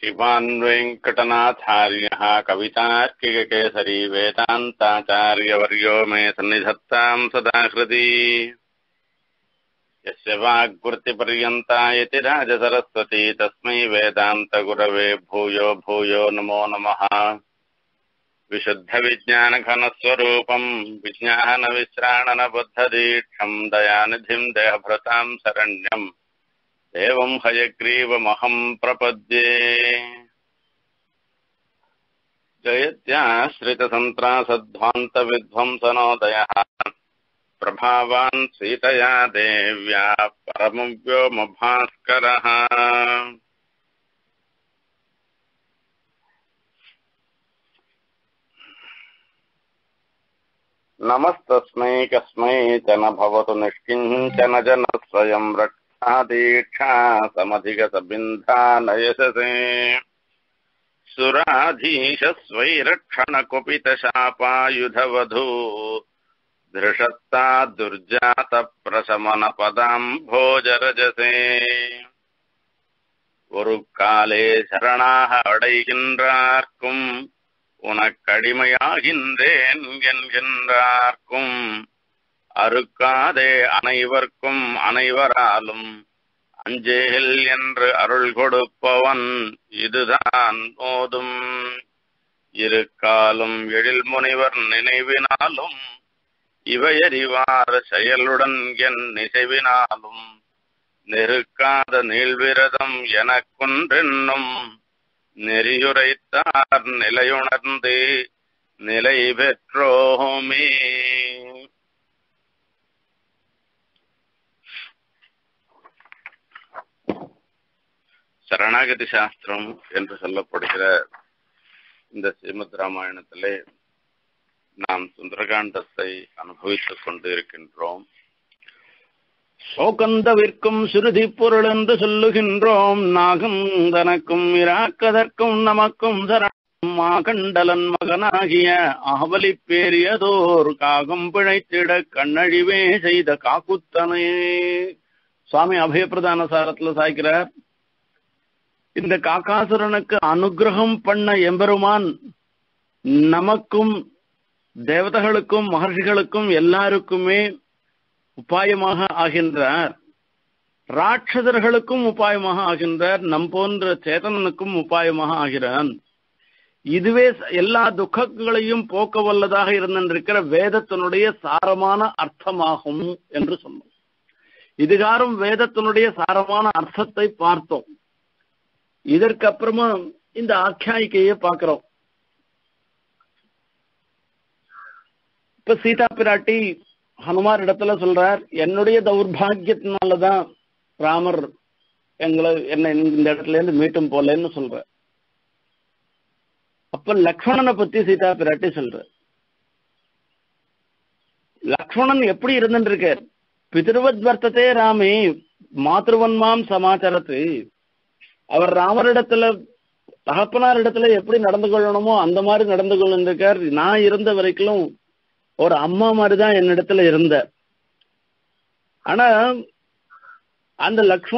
श्रीमान् वेङ्कटनाथार्यः कवितार्किककेसरी वेदान्ताचार्यवर्यो मे सन्निधत्ताम् सदा हृदि यस्य वाग्वृत्तिपर्यन्ता यतिराजसरस्वती तस्मै वेदान्तगुरवे भूयो भूयो नमो नमः। विशुद्धविज्ञानघनस्वरूपम् विज्ञानविश्राणनबद्धदीक्षम् दयानिधिम् देहभृताम् शरण्यम् एवं हयग्रीवमहं प्रपद्ये। जयत्याश्रितसन्त्रासध्वान्तविध्वंसनोदयः प्रभावान् सीतया देव्या परमव्योमभास्करः। नमस्तस्मै कस्मै च न भवतु निष्किञ्चन जनः स्वयं दीक्षा समधिगतबिन्धानयससे सुराधीशस्वैरक्षणकुपितशापायुधवधू धृषत्ता दुर्जातप्रशमनपदाम्भोजरजसे ஒருக்காலே சரணாக அடைகின்றார்க்கும் உனக்கடிமையாகின்றேன் என்கின்றார்க்கும் அறுக்காதே அனைவர்க்கும் அனைவராலும் அஞ்சேல் என்று அருள் கொடுப்பவன் இதுதான் போதும். இருக்காலும் எழில் முனிவர் நினைவினாலும் இவையறிவார் செயலுடன் என் நினைவினாலும் நெருக்காத நீள்விரதம் எனக்குன்றென்னும் நெறியுரைத்தார் நிலையுணர்ந்து நிலை பெற்றோமே. சரணாகதி சாஸ்திரம் என்று சொல்லப்படுகிற இந்த ஸ்ரீமத் ராமாயணத்திலே நாம் சுந்தரகாண்டத்தை அனுபவித்துக் கொண்டு இருக்கின்றோம். சோகந்தவிற்கும் சுருதி பொருள் என்று சொல்லுகின்றோம். நாகந்தனக்கும் இராக்கதற்கும் நமக்கும் சரணம் மாகண்டலன் மகனாகிய ஆவலி பேரியதோர் காகம் பிழைத்திட கண்ணழிவே செய்த காக்குத்தனே. சுவாமி அபயப்பிரதான சாரத்துல சாய்க்கிறார். இந்த காக்காசுரனுக்கு அனுகிரகம் பண்ண எம்பெருமான் நமக்கும் தேவதைகளுக்கும் மகர்ஷிகளுக்கும் எல்லாருக்குமே உபாயமாக ஆகின்றார். ராட்சதர்களுக்கும் உபாயமாக ஆகின்றார். நம் போன்ற சேதனனுக்கும் உபாயமாக ஆகிறான். இதுவே எல்லா துக்கங்களையும் போக்க வல்லதாக இருந்திருக்கிற வேதத்தினுடைய சாரமான அர்த்தமாகும் என்று சொன்னோம். இதுகாரும் வேதத்தினுடைய சாரமான அர்த்தத்தை பார்த்தோம். இதற்கு அப்புறமா இந்த ஆக்கியாயிக்கையை பார்க்கிறோம். இப்ப சீதா பிராட்டி ஹனுமார் இடத்துல சொல்றார், என்னுடைய தௌர்பாகியத்தினாலதான் ராமர் என்ன இந்த இடத்துல இருந்து மீட்டும் போலன்னு சொல்ற. அப்ப லக்ஷ்மணனை பத்தி சீதா பிராட்டி சொல்ற. லக்ஷ்மணன் எப்படி இருந்துருக்கார்? பிதிருவத் வர்த்ததே ராமே மாத்ருவன்மாம் சமாச்சாரத்து. அவர் ராமரிடத்துல தகப்பனார் இடத்துல எப்படி நடந்து கொள்ளணுமோ அந்த மாதிரி நடந்து கொண்டிருக்கார். நான் இருந்த வரைக்கும் ஒரு அம்மா மாதிரிதான் என்னிடத்துல இருந்த. ஆனா அந்த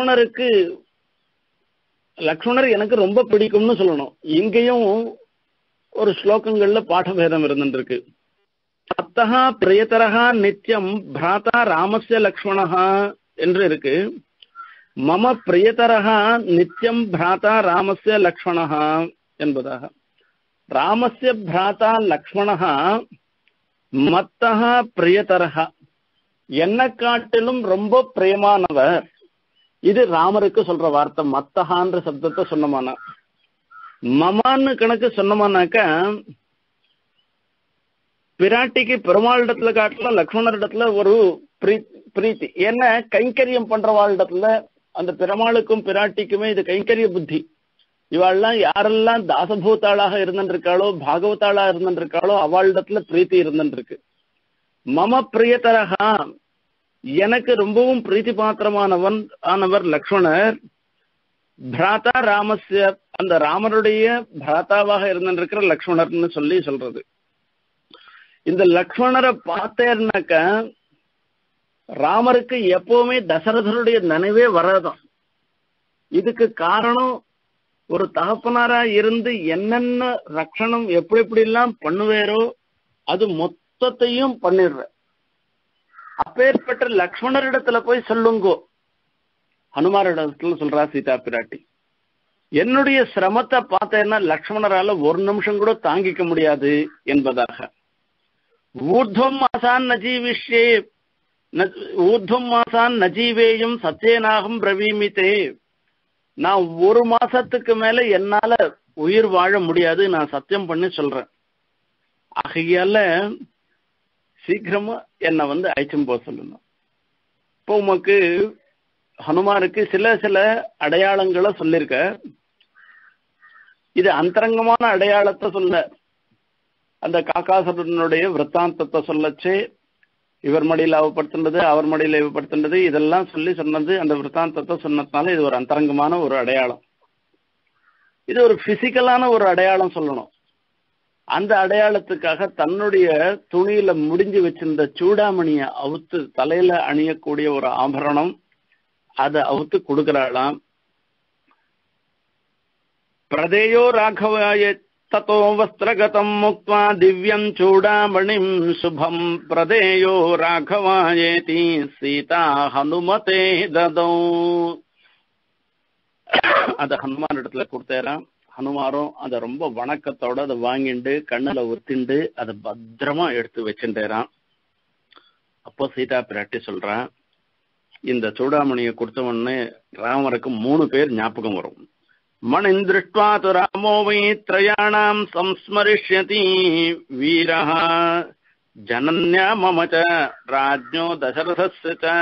லக்ஷ்மணர் எனக்கு ரொம்ப பிடிக்கும்னு சொல்லணும். இங்கேயும் ஒரு ஸ்லோகங்கள்ல பாடபேதம் இருந்துருக்கு. அத்தகா பிரியதரகா நித்தியம் பிராதா ராமஸ்ய லக்ஷ்மணஹா என்று இருக்கு. மம பிரியதரகா நித்தியம் பிராதா ராமஸ்ய லக்ஷ்மணஹா என்பதாக. ராமஸ்ய பிராதா லக்ஷ்மணஹா மத்தஹா பிரியதரகா, என்ன காட்டிலும் ரொம்ப பிரியமானவர். இது ராமருக்கு சொல்ற வார்த்தை. மத்தஹான்ற சப்தத்தை சொன்னமானா, மமான்னு கணக்கு சொன்னமானாக்க பிராட்டிக்கு பெருமாளிடத்துல காட்டலாம் லக்ஷ்மணரிடத்துல ஒரு பிரீத்தி. ஏன்னா கைங்கரியம் பண்றவாளிடத்துல அந்த பெருமாளுக்கும் பிராட்டிக்குமே இது கைங்கரிய புத்தி. இவாள்லாம் யாரெல்லாம் தாசபூத்தாளாக இருந்திருக்காளோ பாகவதாளா இருந்திருக்காளோ அவளிடத்துல பிரீத்தி இருந்துருக்கு. மம பிரியதரகா, எனக்கு ரொம்பவும் பிரீத்தி பாத்திரமானவன் ஆனவர் லக்ஷ்மணர். பிராதா ராமஸ்ய, அந்த ராமருடைய பிராதாவாக இருந்திருக்கிற லக்ஷ்மணர்னு சொல்றது. இந்த லக்ஷ்மணரை பார்த்தேன்னாக்க ராமருக்கு எப்பவுமே தசரதருடைய நினைவே வராதான். இதுக்கு காரணம் ஒரு தகப்பனாரா இருந்து என்னென்ன ரட்சணம் எப்படி எப்படி எல்லாம் பண்ணுவேரோ அது மொத்தத்தையும் பண்ணிடுற. அப்பேற்பட்ட லக்ஷ்மணரிடத்துல போய் சொல்லுங்கோ. ஹனுமாரிடத்துல சொல்றா சீதா பிராட்டி, என்னுடைய சிரமத்தை பார்த்தேன்னா லக்ஷ்மணரால ஒரு நிமிஷம் கூட தாங்கிக்க முடியாது என்பதாக. ஊர்துவம் மாசான் நஜீவிஷ்யே ஊர்துவம் மாசான் நஜீவேயும் சத்தியனாகம் பிரவீமித்தே. நான் ஒரு மாசத்துக்கு மேல என்னால உயிர் வாழ முடியாது, நான் சத்தியம் பண்ணி சொல்றேன். ஆகையால சீக்கிரமா என்னை அழைச்சும் போக சொல்லணும். இப்போ உமக்கு ஹனுமாருக்கு சில சில அடையாளங்களை சொல்லிருக்க. இது அந்தரங்கமான அடையாளத்தை சொல்ல, அந்த காக்காசுரனுடைய விற்த்தாந்தத்தை சொல்லச்சு, இவர் மடியில் அவப்படுத்துனது அவர் மடியில் அவப்படுத்துனது இதெல்லாம் சொன்னது, அந்த விற்த்தாந்தத்தை சொன்னதுனால இது ஒரு அந்தரங்கமான ஒரு அடையாளம். இது ஒரு பிசிக்கலான ஒரு அடையாளம் சொல்லணும். அந்த அடையாளத்துக்காக தன்னுடைய துணியில முடிஞ்சு வச்சிருந்த சூடாமணிய அவுத்து தலையில அணியக்கூடிய ஒரு ஆபரணம் அதை அவுத்து கொடுக்கிறாளாம். பிரதேயோ ராகவாய ததோ வஸ்திரகதம் முக்த்வா திவ்யம் சூடாமணிம் சுபம் பிரதேயோ ராகவாயேதி சீதா ஹனுமதே ததோ. அத ஹனுமான் இடத்துல கொடுத்தேராம். ஹனுமாரும் அதை ரொம்ப வணக்கத்தோட அதை வாங்கிண்டு கண்ணுல ஒத்திண்டு அதை பத்திரமா எடுத்து வச்சுட்டேரான். அப்போ சீதா பிராட்டி சொல்றான், இந்த சூடாமணியை கொடுத்தவொடனே ராமருக்கு 3 பேர் ஞாபகம் வரும். மணிந்திருஷ்ட்வா து ராமோ வை த்ரயாணாம் சம்ஸ்மரிஷ்யதி வீரஹ ஜனன்யா மம ச ராஜ்ஞோ தசரதஸ்ய ச.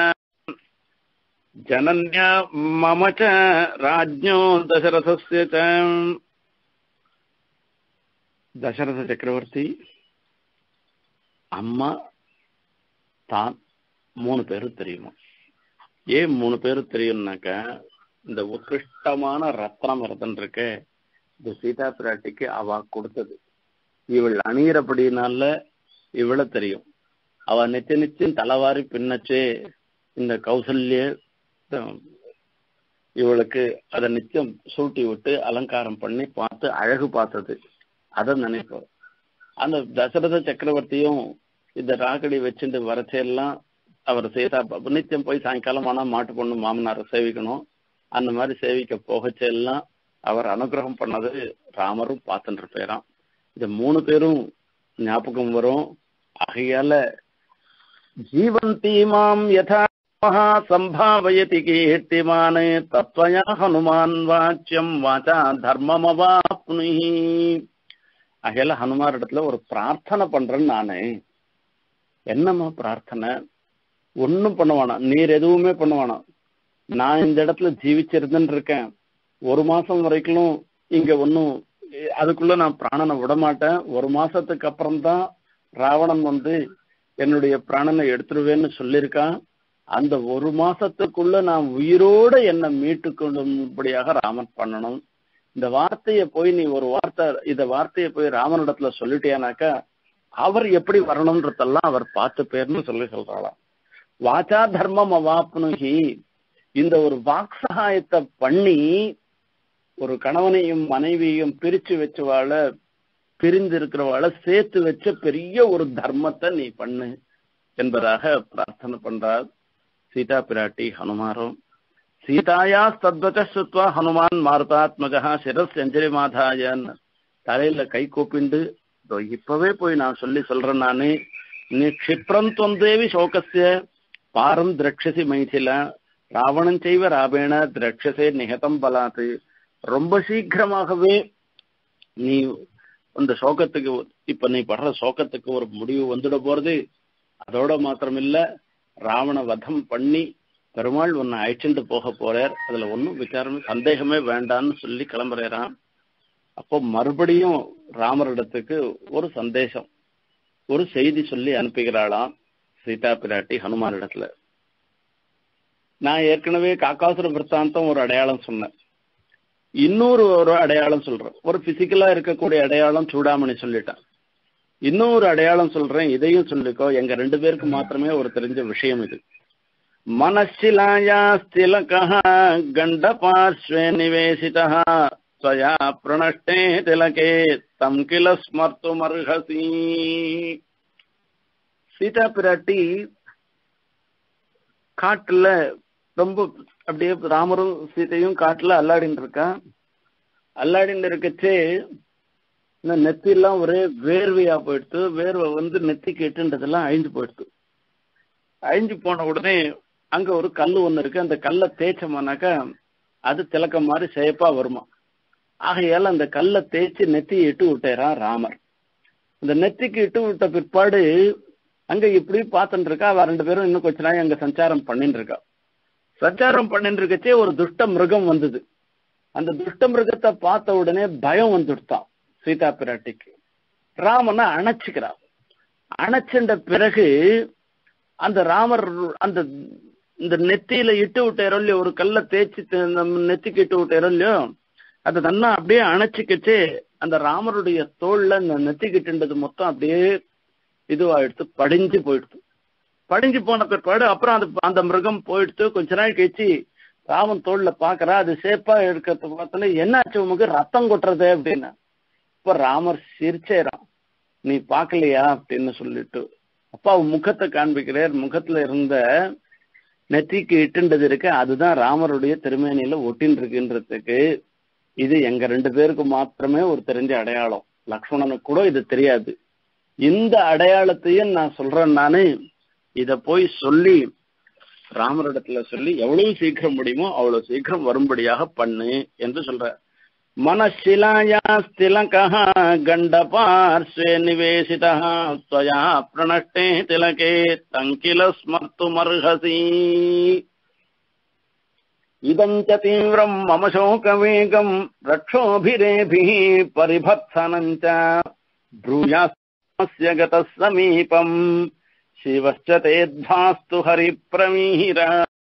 ஜனன்யா மம ச ராஜ்ஞோ தசரதஸ்ய ச. தசரத சக்கரவர்த்தி, அம்மா, தான் 3 பேரும் தெரியுமா? ஏன் 3 பேரும் தெரியும்னாக்கா, இந்த உத்கிருஷ்டமான ரத்னம் இருக்க இந்த சீதா பிராட்டிக்கு அவ கொடுத்தது. இவள் அணியிறபடினால இவள தெரியும். அவ நிச்சயம் தலைவாரி பின்னச்சே இந்த கௌசல்ய இவளுக்கு அதை நிச்சயம் சூட்டி விட்டு அலங்காரம் பண்ணி பார்த்து அழகு பார்த்தது. அதை நினைப்போம். அந்த தசரத சக்கரவர்த்தியும் இந்த ராக்கடி வச்சுட்டு வரச்செல்லாம் அவர் சீதா நித்தியம் போய் சாயங்காலம் ஆனா மாட்டு பொண்ணு மாமனாரை சேவிக்கணும். அந்த மாதிரி சேவிக்க போகச்செல்லாம் அவர் அனுகிரகம் பண்ணது ராமரும் பார்த்துட்டு இருப்பாராம். இந்த 3 பேரும் ஞாபகம் வரும். ஆகையால ஜீவந்தி மாம் யதா சம்பாவயதி கீர்த்திமான் தத்வயா ஹனுமான் வாச்சியம் வாச்சா தர்மமவாப்னுஹி. ஆகையால ஹனுமார் இடத்துல ஒரு பிரார்த்தனை பண்றேன்னு நானு. என்னம்மா பிரார்த்தனை? ஒன்னும் பண்ணுவானா, நீர் எதுவுமே பண்ணுவானா. நான் இந்த இடத்துல ஜீவிச்சிருந்துன்னு இருக்கேன். 1 மாசம் வரைக்கும் இங்க ஒன்னும் அதுக்குள்ள நான் பிராணனை விட மாட்டேன். 1 மாசத்துக்கு அப்புறம் தான் ராவணன் என்னுடைய பிராணனை எடுத்துருவேன்னு சொல்லியிருக்கான். அந்த 1 மாசத்துக்குள்ள நான் உயிரோட என்னை மீட்டு கொள்ளும்படியாக ராமன் பண்ணணும். இந்த வார்த்தையை போய் நீ இந்த வார்த்தையை போய் ராமனிடத்துல சொல்லிட்டியானாக்கா அவர் எப்படி வரணும்ன்றதெல்லாம் அவர் பார்த்து பேர்னு சொல்றாளாம். வாச்சா தர்மம் அவாப்னுஹி. இந்த ஒரு வாக்சகாயத்தை பண்ணி ஒரு கணவனையும் மனைவியையும் பிரிச்சு வச்சவாழ பிரிந்து இருக்கிறவாழ சேர்த்து வச்ச பெரிய ஒரு தர்மத்தை நீ பண்ணு என்பதாக பிரார்த்தனை பண்றார் சீதா பிராட்டி ஹனுமாரும். சீதாயா தத்வச்சுத்வா ஹனுமான் மாருதாத்மகா சிரஸ் அஞ்சலி மாதாயன் தலையில கை கூப்பிண்டு, இப்பவே போய் நான் சொல்றேன் நானு, நீ க்ஷிப்ரம் தொந்தேவி சோகசிய பாரம் திரட்சசி மைதில ராவணன் செய்வ ராபேண திரட்சசே நிகதம் பலாத்து. ரொம்ப சீக்கிரமாகவே நீ அந்த சோகத்துக்கு, இப்ப நீ படுற சோகத்துக்கு ஒரு முடிவு வந்துட போறது. அதோட மாத்திரமில்ல, ராவண வதம் பண்ணி பெருமாள் உன்னை அழைச்சிட்டு போக போறார். அதுல ஒன்னும் விசாரமே சந்தேகமே வேண்டான்னு சொல்லி கிளம்புறான். அப்போ மறுபடியும் ராமரிடத்துக்கு ஒரு சந்தேசம், ஒரு செய்தி சொல்லி அனுப்புகிறாளாம் சீதா பிராட்டி ஹனுமானிடத்துல. நான் ஏற்கனவே காக்காசுர விற்த்தாந்தம் ஒரு அடையாளம் சொன்னேன். இன்னொரு அடையாளம் சொல்றேன். ஒரு பிசிக்கலா இருக்கக்கூடிய அடையாளம் சூடாமணி சொல்லிட்டேன். இன்னொரு அடையாளம் சொல்றேன், இதையும் சொல்லிக்கோ. எங்க 2 பேருக்கு மாத்திரமே ஒரு தெரிஞ்ச விஷயம் இது. மனசிலாயா ஸ்திலகா கண்ட பார்ஸ்வே நிவேசிதா ஸ்வயா பிரணஷ்டே திலகே தம் கில ஸ்மர்த்துமர்ஹசி. சீதா பிராட்டி காட்டுல ரொம்ப அப்படியே ராமரும் சீதையும் காட்டுல அல்லாடின்னு இருக்கா. அல்லாடின்னு இருக்கச்சே இந்த நெத்திலாம் ஒரே வேர்வையா போயிடுத்து. வேர்வை நெத்தி கேட்டுன்றதெல்லாம் அழிஞ்சு போயிடுத்து. அழிஞ்சு போன உடனே அங்க ஒரு கல்லு ஒண்ணு இருக்கு. அந்த கல்லை தேய்ச்சோம்னாக்கா அது திலக்கம் மாதிரி சேப்பா வருமா. ஆகையால அந்த கல்லை தேய்ச்சி நெத்தியை இட்டு விட்டாராம் ராமர். இந்த நெத்திக்கு இட்டு விட்ட பிற்பாடு அங்க இப்படி பார்த்துட்டு இருக்கா. அவ 2 பேரும் இன்னும் கொஞ்ச நாள் அங்க சஞ்சாரம் பண்ணிட்டு இருக்கா. சஞ்சாரம் பண்ணிட்டு இருக்கச்சே ஒரு துஷ்ட மிருகம் வந்தது. அந்த துஷ்ட மிருகத்தை பார்த்த உடனே பயம் வந்துடுத்தான் சீதா பிராட்டிக்கு. ராமனை அணைச்சுக்கிறான். அணைச்சின்ற பிறகு அந்த ராமர் அந்த இந்த நெத்தியில இட்டு விட்டாரோ இல்லையோ, ஒரு கல்லை தேய்ச்சி நெத்திக்கு இட்டு விட்டாரோ இல்லையோ, அதை தன்னா அப்படியே அணைச்சிக்கிச்சு அந்த ராமருடைய தோல்ல இந்த நெத்திக்கிட்டுன்றது மொத்தம் அப்படியே இதுவாயிடுத்து, படிஞ்சு போயிடுது. படிஞ்சு போன பிற்பாடு அப்புறம் அந்த மிருகம் போயிடுத்து. கொஞ்ச நாள் கழிச்சு ராமன் தோல்ல பாக்குறா. அது சேப்பா இருக்கிறத பார்த்தால என்னாச்சு உமக்கு ரத்தம் கொட்டுறது அப்படின்னா. இப்ப ராமர் சிரிச்சேறான். நீ பாக்கலையா அப்படின்னு சொல்லிட்டு அப்பா முகத்தை காண்பிக்கிறார். முகத்துல இருந்த நெத்திக்கு இட்டுன்றது இருக்கு, அதுதான் ராமருடைய திருமேனியில ஒட்டின்னு இருக்குன்றதுக்கு இது எங்க 2 பேருக்கு மாத்திரமே ஒரு தெரிஞ்ச அடையாளம். லக்ஷ்மணனுக்கு கூட இது தெரியாது. இந்த அடையாளத்தையும் நான் சொல்றேன். நானு இத போய் சொல்லி ராமரிடத்துல சொல்லி எவ்வளவு சீக்கிரம் முடியுமோ அவ்வளவு சீக்கிரம் வரும்படியாக பண்ணு என்று சொல்ற. மனசிலாயா திலகா கண்டபார்ஸ்வே நிவேசிதா ஸ்வயா பிரணஷ்டே திலகே தங்கில ஸ்மர்த்துமர்ஹசி. இதஞ்ச தீவிரம் மம சோகவேகம் ரக்ஷோபிரேபிः பரிபத்சனஞ்ச ப்ரூயாஸ்ய கதः சமீபம் சிவஸ்ச தேத்வாஸ்து ஹரிப்ரமீர.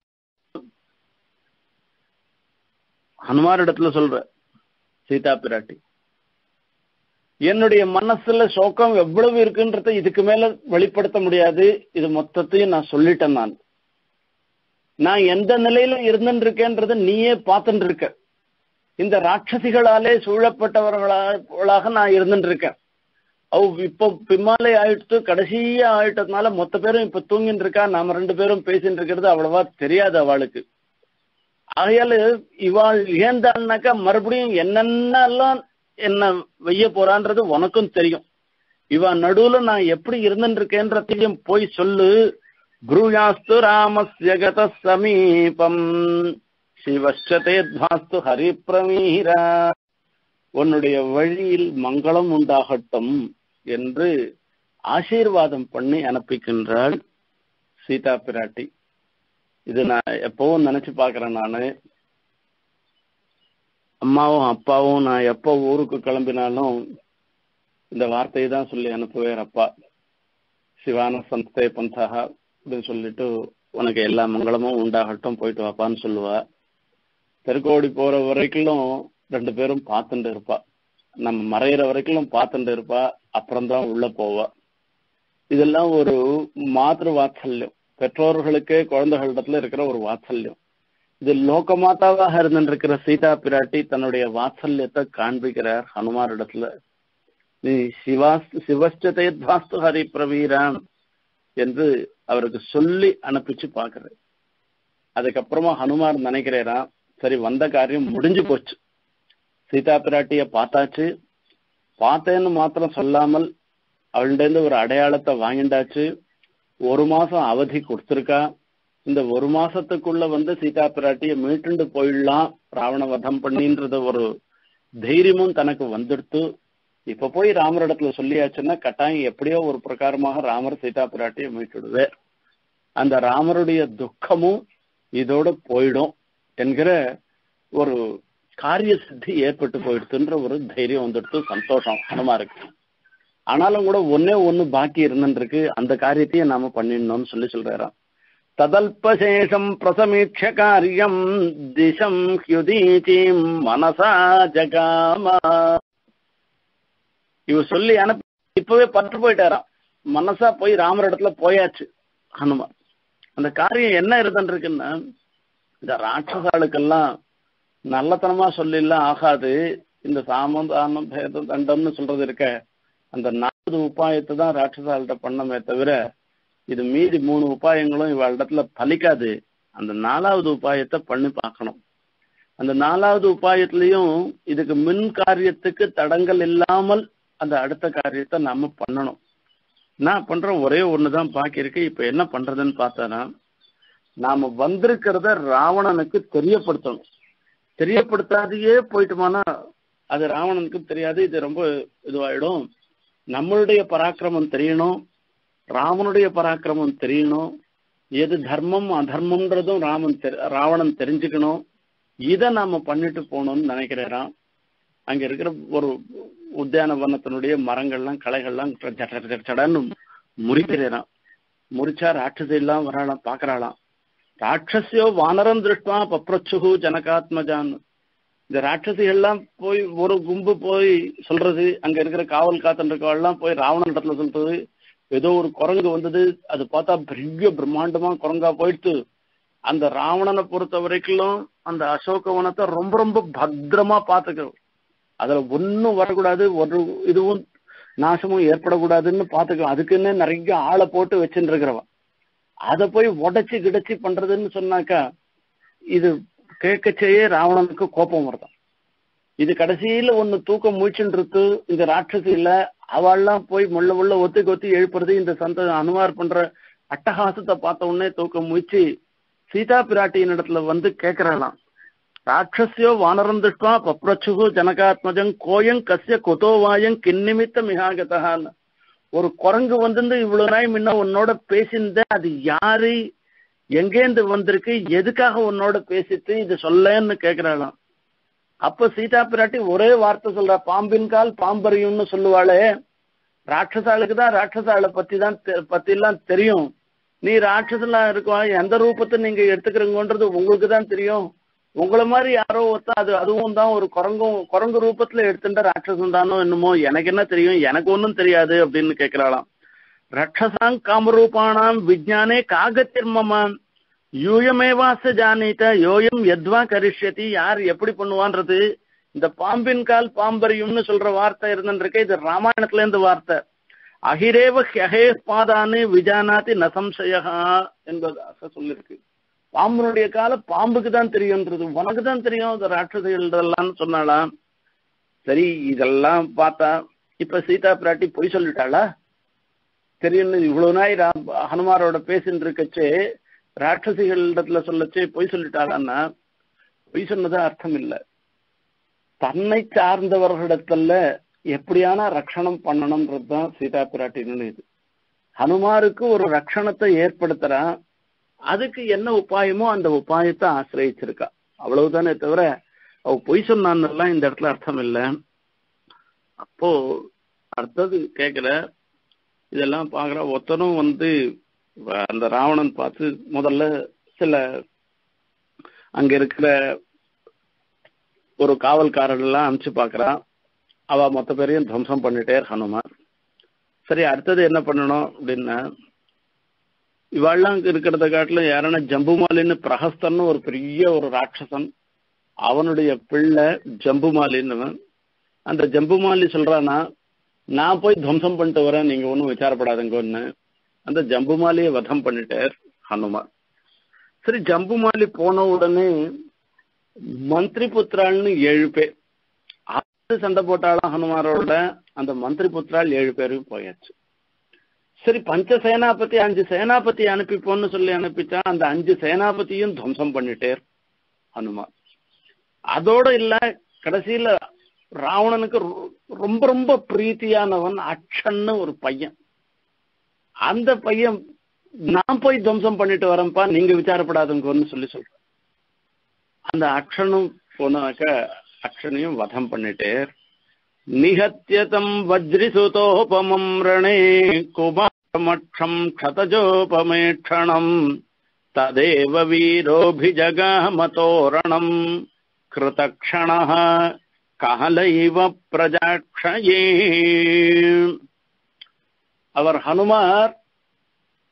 ஹனுமாரிடத்துல சொல்ற சீதா பிராட்டி, என்னுடைய மனசுல சோகம் எவ்வளவு இருக்குன்றத இதுக்கு மேல வெளிப்படுத்த முடியாது. இது மொத்தத்தையும் நான் சொல்லிட்டேன். நான் எந்த நிலையில இருந்துட்டு இருக்கேன்றத நீயே பார்த்துட்டு இருக்க. இந்த ராட்சசிகளாலே சூழப்பட்டவர்களாக நான் இருந்துட்டு இருக்கேன். இப்போ பின்னாலே ஆயிடுத்து, கடைசியா ஆயிட்டதுனால மொத்த பேரும் இப்ப தூங்கிட்டு இருக்கா. நாம 2 பேரும் பேசிட்டு இருக்கிறது அவ்வளவா தெரியாது அவளுக்கு. ஆகையால இவாள் ஏந்தான்னாக்கா மறுபடியும் என்னென்னலாம் என்ன வெய்ய போறான்றது உனக்கும் தெரியும். இவ நடுவுல நான் எப்படி இருந்துட்டு இருக்கேன்றதையும் போய் சொல்லு. ப்ரூயாஸ்து ராமஸ்ய கதः சமீபம் சிவஸ்ச தேத்வாஸ்து ஹரிப்ரமீரா. உன்னுடைய வழியில் மங்களம் உண்டாகட்டும் என்று ஆசீர்வாதம் பண்ணி அனுப்பிக்கின்றாள் சீதா பிராட்டி. இது நான் எப்பவும் நினைச்சு பாக்குறேன். நானு அம்மாவும் அப்பாவும் நான் எப்போ ஊருக்கு கிளம்பினாலும் இந்த வார்த்தையை தான் சொல்லி அனுப்புவேன். அப்பா சிவான சந்தே பந்தாக அப்படின்னு சொல்லிட்டு உனக்கு எல்லா மங்களமும் உண்டாகட்டும், போயிட்டு வாப்பான்னு சொல்லுவா. தெருக்கோடி போற வரைக்கும் 2 பேரும் பார்த்துட்டு இருப்பா. நம்ம மறையிற வரைக்கும் பார்த்துட்டு இருப்பா. அப்புறம்தான் உள்ள போவா. இதெல்லாம் ஒரு மாத்ரு வாத்சல்யம், பெற்றோர்களுக்கே குழந்தைகளிடத்துல இருக்கிற ஒரு வாத்சல்யம். இது லோகமாதாவாக இருந்திருக்கிற சீதா பிராட்டி தன்னுடைய வாத்சல்யத்தை காண்பிக்கிறார் ஹனுமாரிடத்துல. நீ சிவஸ்டேத்வாஸ்து ஹரி பிரவீராம் என்று அவருக்கு சொல்லி அனுப்பிச்சு பாக்குற. அதுக்கப்புறமா ஹனுமார் நினைக்கிறேன், சரி வந்த காரியம் முடிஞ்சு போச்சு, சீதா பிராட்டிய பார்த்தாச்சு, பார்த்தேன்னு மாத்திரம் சொல்லாமல் அவள்கிட்ட ஒரு அடையாளத்தை வாங்கிண்டாச்சு. 1 மாசம் அவதி கொடுத்திருக்கா. இந்த 1 மாசத்துக்குள்ள சீதா பிராட்டிய மீட்டுண்டு போயிடலாம், ராவண வதம் பண்ணின்றது ஒரு தைரியமும் தனக்கு வந்துடுத்து. இப்ப போய் ராமரிடத்துல சொல்லியாச்சுன்னா கட்டாயம் எப்படியோ ஒரு பிரகாரமாக ராமர் சீதா பிராட்டிய மீட்டுடுவார். அந்த ராமருடைய துக்கமும் இதோட போயிடும் என்கிற ஒரு காரிய சித்தி ஏற்பட்டு போயிடுத்துன்ற ஒரு தைரியம் வந்துடுத்து. சந்தோஷம் ஹனுமாருக்கு. ஆனாலும் கூட ஒண்ணு பாக்கி இருந்துருக்கு, அந்த காரியத்தையும் நாம பண்ணிடணும்னு சொல்றாராம். ததல்பசேஷம் பிரசமீட்ச காரியம் திசம் ஹ்யுதீதீம் மனசா ஜகாமா. இவர் சொல்லி அனுப்பி இப்பவே பற்று போயிட்டாராம். மனசா போய் ராமர் இடத்துல போயாச்சு ஹனுமான். அந்த காரியம் என்ன இருந்துருக்குன்னா, இந்த ராட்சசாளுக்கெல்லாம் நல்லத்தனமா சொல்லிலாம் ஆகாது. இந்த சாமம் தானம் பேதம் தண்டம்னு சொல்றது இருக்க அந்த 4 உபாயத்தை தான் ராட்சசால்கிட்ட பண்ணமே தவிர இது மீதி 3 உபாயங்களும் இவளிடத்துல பலிக்காது. அந்த 4வது உபாயத்தை பண்ணி பார்க்கணும். அந்த 4வது உபாயத்திலையும் இதுக்கு மின் காரியத்துக்கு தடங்கள் இல்லாமல் அந்த அடுத்த காரியத்தை நாம பண்ணணும். நான் பண்ற ஒரே ஒண்ணுதான் பாக்கி இருக்கு. இப்ப என்ன பண்றதுன்னு பார்த்தா, நாம வந்திருக்கிறத ராவணனுக்கு தெரியப்படுத்தணும். தெரியப்படுத்தாதையே போயிட்டோம்னா அது ராவணனுக்கு தெரியாது. இது ரொம்ப இதுவாயிடும். நம்மளுடைய பராக்கிரமம் தெரியணும், ராவனுடைய பராக்கிரமம் தெரியணும், எது தர்மம் அதர்மம்ன்றதும் ராவணன் தெரிஞ்சுக்கணும். இதை நாம பண்ணிட்டு போகணும்னு நினைக்கிறேன். அங்க இருக்கிற ஒரு உத்தியானவனத்தினுடைய மரங்கள்லாம் களைகள்லாம் சடன்னு முறிக்கிறேன். முறிச்சா ராட்சசி எல்லாம் வராளாம், பாக்குறாளாம். ராட்சசியோ வானரம் திருஷ்டுவா பப்ரச்சுகு ஜனகாத்மஜான். இந்த ராட்சசிகள்லாம் போய் ஒரு கும்பு போய் சொல்றது, அங்க இருக்கிற காவல் காத்துருக்கவெல்லாம் போய் ராவணன் இடத்துல சொல்றது, ஏதோ ஒரு குரங்கு வந்தது, அது பார்த்தா பெரிய பிரம்மாண்டமா குரங்கா போயிடுத்து. அந்த ராவணனை பொறுத்த வரைக்கும் அந்த அசோகவனத்தை ரொம்ப ரொம்ப பத்திரமா பாத்துக்கிறோம். அதுல ஒன்னும் வரக்கூடாது, ஒரு இதுவும் நாசமும் ஏற்படக்கூடாதுன்னு பாத்துக்கிறோம். அதுக்குன்னு நிறைய ஆளை போட்டு வச்சுட்டு இருக்கிறவன். அதை போய் உடைச்சு கிடச்சி பண்றதுன்னு சொன்னாக்கா இது கேட்கச்சேயே ராவணனுக்கு கோபம் வருதான். இது கடைசியில ஒண்ணு தூக்கம் முழிச்சுட்டு இந்த ராட்சசி இல்ல, அவள்லாம் போய் முள்ள ஒத்தி கொத்தி எழுப்புறது. இந்த அனுமார் பண்ற அட்டகாசத்தை பார்த்த உடனே தூக்கம் முழிச்சு சீதா பிராட்டியின் இடத்துல வந்து கேட்கிறாளாம். ராட்சசியோ வானரம் திருஷ்டுவா பப்ரச்சுகு ஜனகாத்மஜம் கோயங் கசிய கொதோவாயங் கிண்ணிமித்த மிகாகதான்னு. ஒரு குரங்கு வந்து இவ்வளவு நாய் முன்ன உன்னோட பேசியிருந்த, அது யாரு, எங்கேந்து வந்திருக்கு, எதுக்காக உன்னோட பேசிட்டு இது சொல்லன்னு கேட்கிறாளாம். அப்ப சீதா பிராட்டி ஒரே வார்த்தை சொல்றா, பாம்பின் கால் பாம்பறியும்னு சொல்லுவாளே. ராட்சசாளுக்கு தான் ராட்சசாளை பத்தி எல்லாம் தெரியும். நீ ராட்சசலா இருக்குவா, எந்த ரூபத்தை நீங்க எடுத்துக்கிறீங்கன்றது உங்களுக்கு தான் தெரியும். உங்களை மாதிரி யாரோ ஒருத்தன் அதுவும் தான் ஒரு குரங்கு ரூபத்துல எடுத்துட்ட ராட்சசம் தானோ என்னமோ, எனக்கு என்ன தெரியும், எனக்கு ஒன்னும் தெரியாது அப்படின்னு கேட்கிறாளாம். ரட்சசாங் காமரூபானாம் விஜ்ஞானே காகத்திர்மமாம் யூயமேவாச ஜானீத யோயம் எத்வா கரிஷ்யதி. யார் எப்படி பண்ணுவான்றது இந்த பாம்பின் கால் பாம்பரியும்னு சொல்ற வார்த்தை இருந்துருக்கு. இது ராமாயணத்துல இருந்து வார்த்தை. அகிரேவ ஹே பாதானு விஜானாதி நசம்சயா என்பதாக சொல்லிருக்கு. பாம்பனுடைய கால பாம்புக்கு தான் தெரியும்ன்றது, உனக்கு தான் தெரியும் இந்த ராட்சசிகள்லாம் சொன்னாலாம். சரி, இதெல்லாம் பார்த்தா இப்ப சீதா பிராட்டி பொய் சொல்லிட்டாளா? தெரியும், இவ்வளவு நாய் ஹனுமாரோட பேசின்னு இருக்கச்சே ராட்சசிகளிடத்துல சொல்லச்சே பொய் சொல்லிட்டாளான்னா பொய் சொன்னதா அர்த்தம் இல்லை. தன்னை சார்ந்தவர்களிடத்துல எப்படியான ரட்சணம் பண்ணணும்ன்றதுதான் சீதா பிராட்டின்னு. இது ஹனுமாருக்கு ஒரு ரட்சணத்தை ஏற்படுத்துறான். அதுக்கு என்ன உபாயமோ அந்த உபாயத்தை ஆசிரியிருக்கா, அவ்வளவுதானே தவிர அவ பொய் சொன்னான்லாம் இந்த இடத்துல அர்த்தம் இல்லை. அப்போ அடுத்தது கேட்கிற இதெல்லாம் பாக்குற ஒருத்தனும் அந்த ராவணன் பார்த்து முதல்ல சில அங்க இருக்கிற ஒரு காவல்காரர்கள்லாம் அனுப்பிச்சு பாக்குறான். அவ மொத்த பேரையும் துவம்சம் பண்ணிட்டே ஹனுமான். சரி, அடுத்தது என்ன பண்ணணும் அப்படின்னா, இவாள்லாம் இருக்கிறத காட்டிலும் யாரான ஜம்புமாலின்னு பிரஹஸ்தன்னு ஒரு பெரிய ஒரு ராட்சசன், அவனுடைய பிள்ளை ஜம்புமாலின்னு. அந்த ஜம்புமாலி சொல்றானா, நான் போய் துவம்சம் பண்ணிட்டு வரேன், நீங்க ஒன்றும் விசாரப்படாதுங்கன்னு. அந்த ஜம்புமாலியை வதம் பண்ணிட்டார் ஹனுமான். சரி, ஜம்புமாலி போன உடனே மந்திரி புத்திராள்னு 7 பேர் சண்டை போட்டாலும் ஹனுமாரோட. அந்த மந்திரி புத்திரால் 7 பேரும் போயாச்சு. சரி, பஞ்ச சேனாபதி 5 சேனாபதி அனுப்பிப்போன்னு சொல்லி அனுப்பிச்சா அந்த 5 சேனாபதியும் துவம்சம் பண்ணிட்டேர் ஹனுமான். அதோட இல்ல, கடைசியில ராவணனுக்கு ரொம்ப ரொம்ப பிரீத்தியானவன் அக்ஷன்னு ஒரு பையன். அந்த பையன், நான் போய் துவம்சம் பண்ணிட்டு வரேன்ப்பா, நீங்க விசாரப்படாதுங்கன்னு சொல்லி சொல்ற. அந்த அக்ஷனும் போனாக்க அக்ஷனையும் வதம் பண்ணிட்டு நிகத்தியதம் வஜ்ரிசுதோபமம் ரணே குமாரமக்ஷம் க்ஷதஜோபமேக்ஷணம் ததேவ வீரோபிஜகாமதோரணம் கிருதக்ஷணः காலைவ பிரஜாக்ஷயே. அவர் ஹனுமார்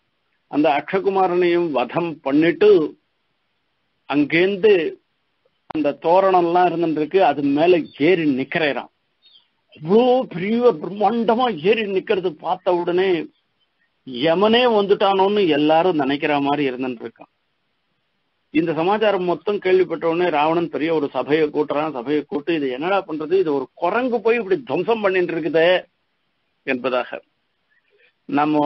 அந்த அக்ஷகுமாரனையும் வதம் பண்ணிட்டு அங்கேந்து அந்த தோரணம் எல்லாம் இருந்துருக்கு, அது மேல ஏறி நிக்கிறேறான். அவ்வளோ பெரிய பிரம்மாண்டமா ஏறி நிக்கிறது பார்த்த உடனே யமனே வந்துட்டானோன்னு எல்லாரும் நினைக்கிற மாதிரி இருந்துட்டு இருக்கான். இந்த சமாச்சாரம் மொத்தம் கேள்விப்பட்ட உடனே ராவணன் பெரிய ஒரு சபையை கூட்டுறான். சபையை கூட்டு இது என்னடா பண்றது, இது ஒரு குரங்கு போய் இப்படி துவம்சம் பண்ணிட்டு இருக்குதே என்பதாக. நம்ம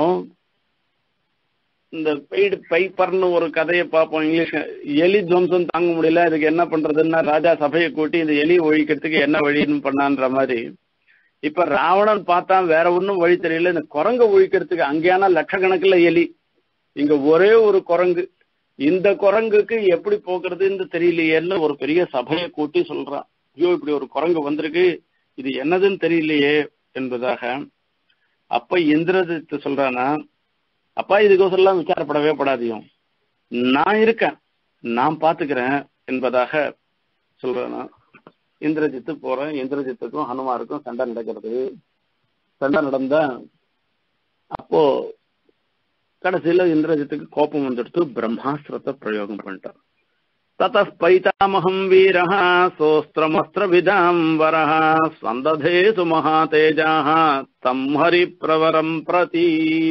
இந்த பெய்டு பைப்பர்னு ஒரு கதையை பார்ப்போம் இங்கிலீஷ். எலி துவம்சம் தாங்க முடியல, இதுக்கு என்ன பண்றதுன்னா ராஜா சபையை கூட்டி இந்த எலி ஒழிக்கிறதுக்கு என்ன வழின்னு பண்ணான்ற மாதிரி. இப்ப ராவணன் பார்த்தான், வேற ஒன்னும் வழி தெரியல, இந்த குரங்க ஒழிக்கிறதுக்கு. அங்கேயான லட்சக்கணக்கில் எலி, இங்க ஒரே ஒரு குரங்கு, இந்த குரங்குக்கு எப்படி போக்குறதுன்னு தெரியலையேன்னு ஒரு பெரிய சபையை கூட்டி சொல்றான். ஐயோ இப்படி ஒரு குரங்கு வந்திருக்கு, இது என்னதுன்னு தெரியலையே என்பதாக. அப்ப இந்திரஜித்து சொல்றானா, அப்பா இதுக்கோசெல்லாம் விசாரப்படவே படாதியும், நான் இருக்கேன், நான் பாத்துக்கிறேன் என்பதாக சொல்றானா. இந்திரஜித்து போறேன். இந்திரஜித்துக்கும் ஹனுமாருக்கும் சண்டை நடக்கிறது. சண்டை நடந்தா அப்போ கடைசியில இந்திரஜித்துக்கு கோபம் வந்துடுத்து, பிரம்மாஸ்திரத்தை பிரயோகம் பண்ணிட்டார். தத பைதாமகம் வீரஹ சோஸ்திரமஸ்திர விதாம்பரஹ சந்ததேசு மகாதேஜாஹ தம் ஹரி பிரவரம் பிரதி.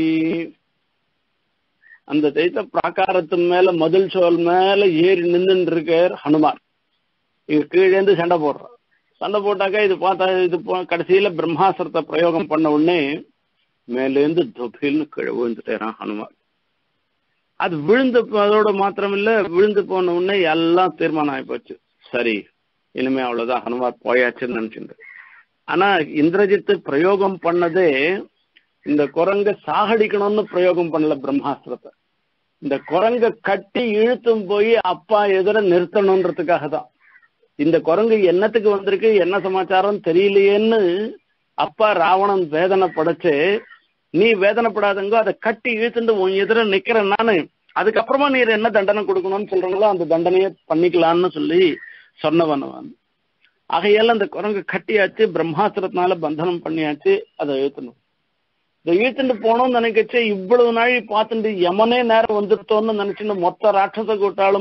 அந்த தைத்த பிராகாரத்து மேல மதில் சோல் மேல ஏறி நின்று இருக்கார் ஹனுமார். இங்க கீழேந்து சண்டை போடுறான். சண்டை போட்டாக்கா இது பார்த்தா இது கடைசியில பிரம்மாஸ்திரத்தை பிரயோகம் பண்ண உடனே மேலேந்து தொபில்னு கீழே விழுந்துட்டேறான் ஹனுமார். அது விழுந்து அதோட மாத்திரம் இல்ல, விழுந்து போன உடனே எல்லாம் தீர்மானம் ஆயிப்போச்சு. சரி இனிமே அவ்வளவுதான், ஹனுமார் போயாச்சுன்னு நினைச்சிருந்து. ஆனா இந்திரஜித்து பிரயோகம் பண்ணதே இந்த குரங்க சாகடிக்கணும்னு பிரயோகம் பண்ணல பிரம்மாஸ்திரத்தை. இந்த குரங்க கட்டி இழுத்தும் போய் அப்பா எதிர நிறுத்தணும்ன்றதுக்காக தான். இந்த குரங்கு என்னத்துக்கு வந்திருக்கு, என்ன சமாச்சாரம் தெரியலையேன்னு அப்பா ராவணன் வேதனை படைச்சு, நீ வேதனைப்படாதங்கோ, அதை கட்டி இழுத்துட்டு உன் எதிர நிக்கிறேன் நானு, அதுக்கப்புறமா நீர் என்ன தண்டனை கொடுக்கணும்னு சொல்றாங்களோ அந்த தண்டனையை பண்ணிக்கலான்னு சொல்லி சொன்னவன். ஆகையால அந்த குரங்கு கட்டியாச்சு, பிரம்மாஸ்திரத்தினால பந்தனம் பண்ணியாச்சு, அதை இழுத்தணும். இதை இழுத்துட்டு போனோம்னு நினைக்கச்சு, இவ்வளவு நாள் பார்த்துட்டு யமனே நேரம் வந்துட்டோம்னு நினைச்சுன்னு மொத்த ராட்சச கூட்டாலும்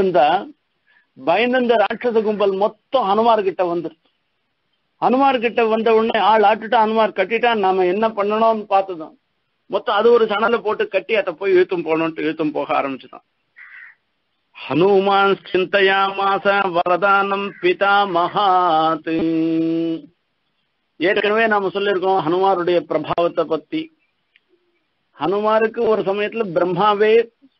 பயந்த ராட்சச கும்பல் மொத்தம் ஹனுமார் கிட்ட வந்துருச்சு. ஹனுமார் கிட்ட வந்த உடனே ஆள் ஆட்டுட்டா, ஹனுமார் கட்டிட்டான். நாம என்ன பண்ணணும்னு பார்த்துதான் மொத்தம் அது ஒரு சணலை போட்டு கட்டி அதை போய் இழுத்தும் போகணும்ட்டு இழுத்தும் போக ஆரம்பிச்சுதான். ஹனுமான் சிந்தையாமாச வரதானம் பிதா மகாத். ஏற்கனவே நாம சொல்லியிருக்கோம் ஹனுமாருடைய பிரபாவத்தை பத்தி. ஹனுமாருக்கு ஒரு சமயத்துல பிரம்மாவே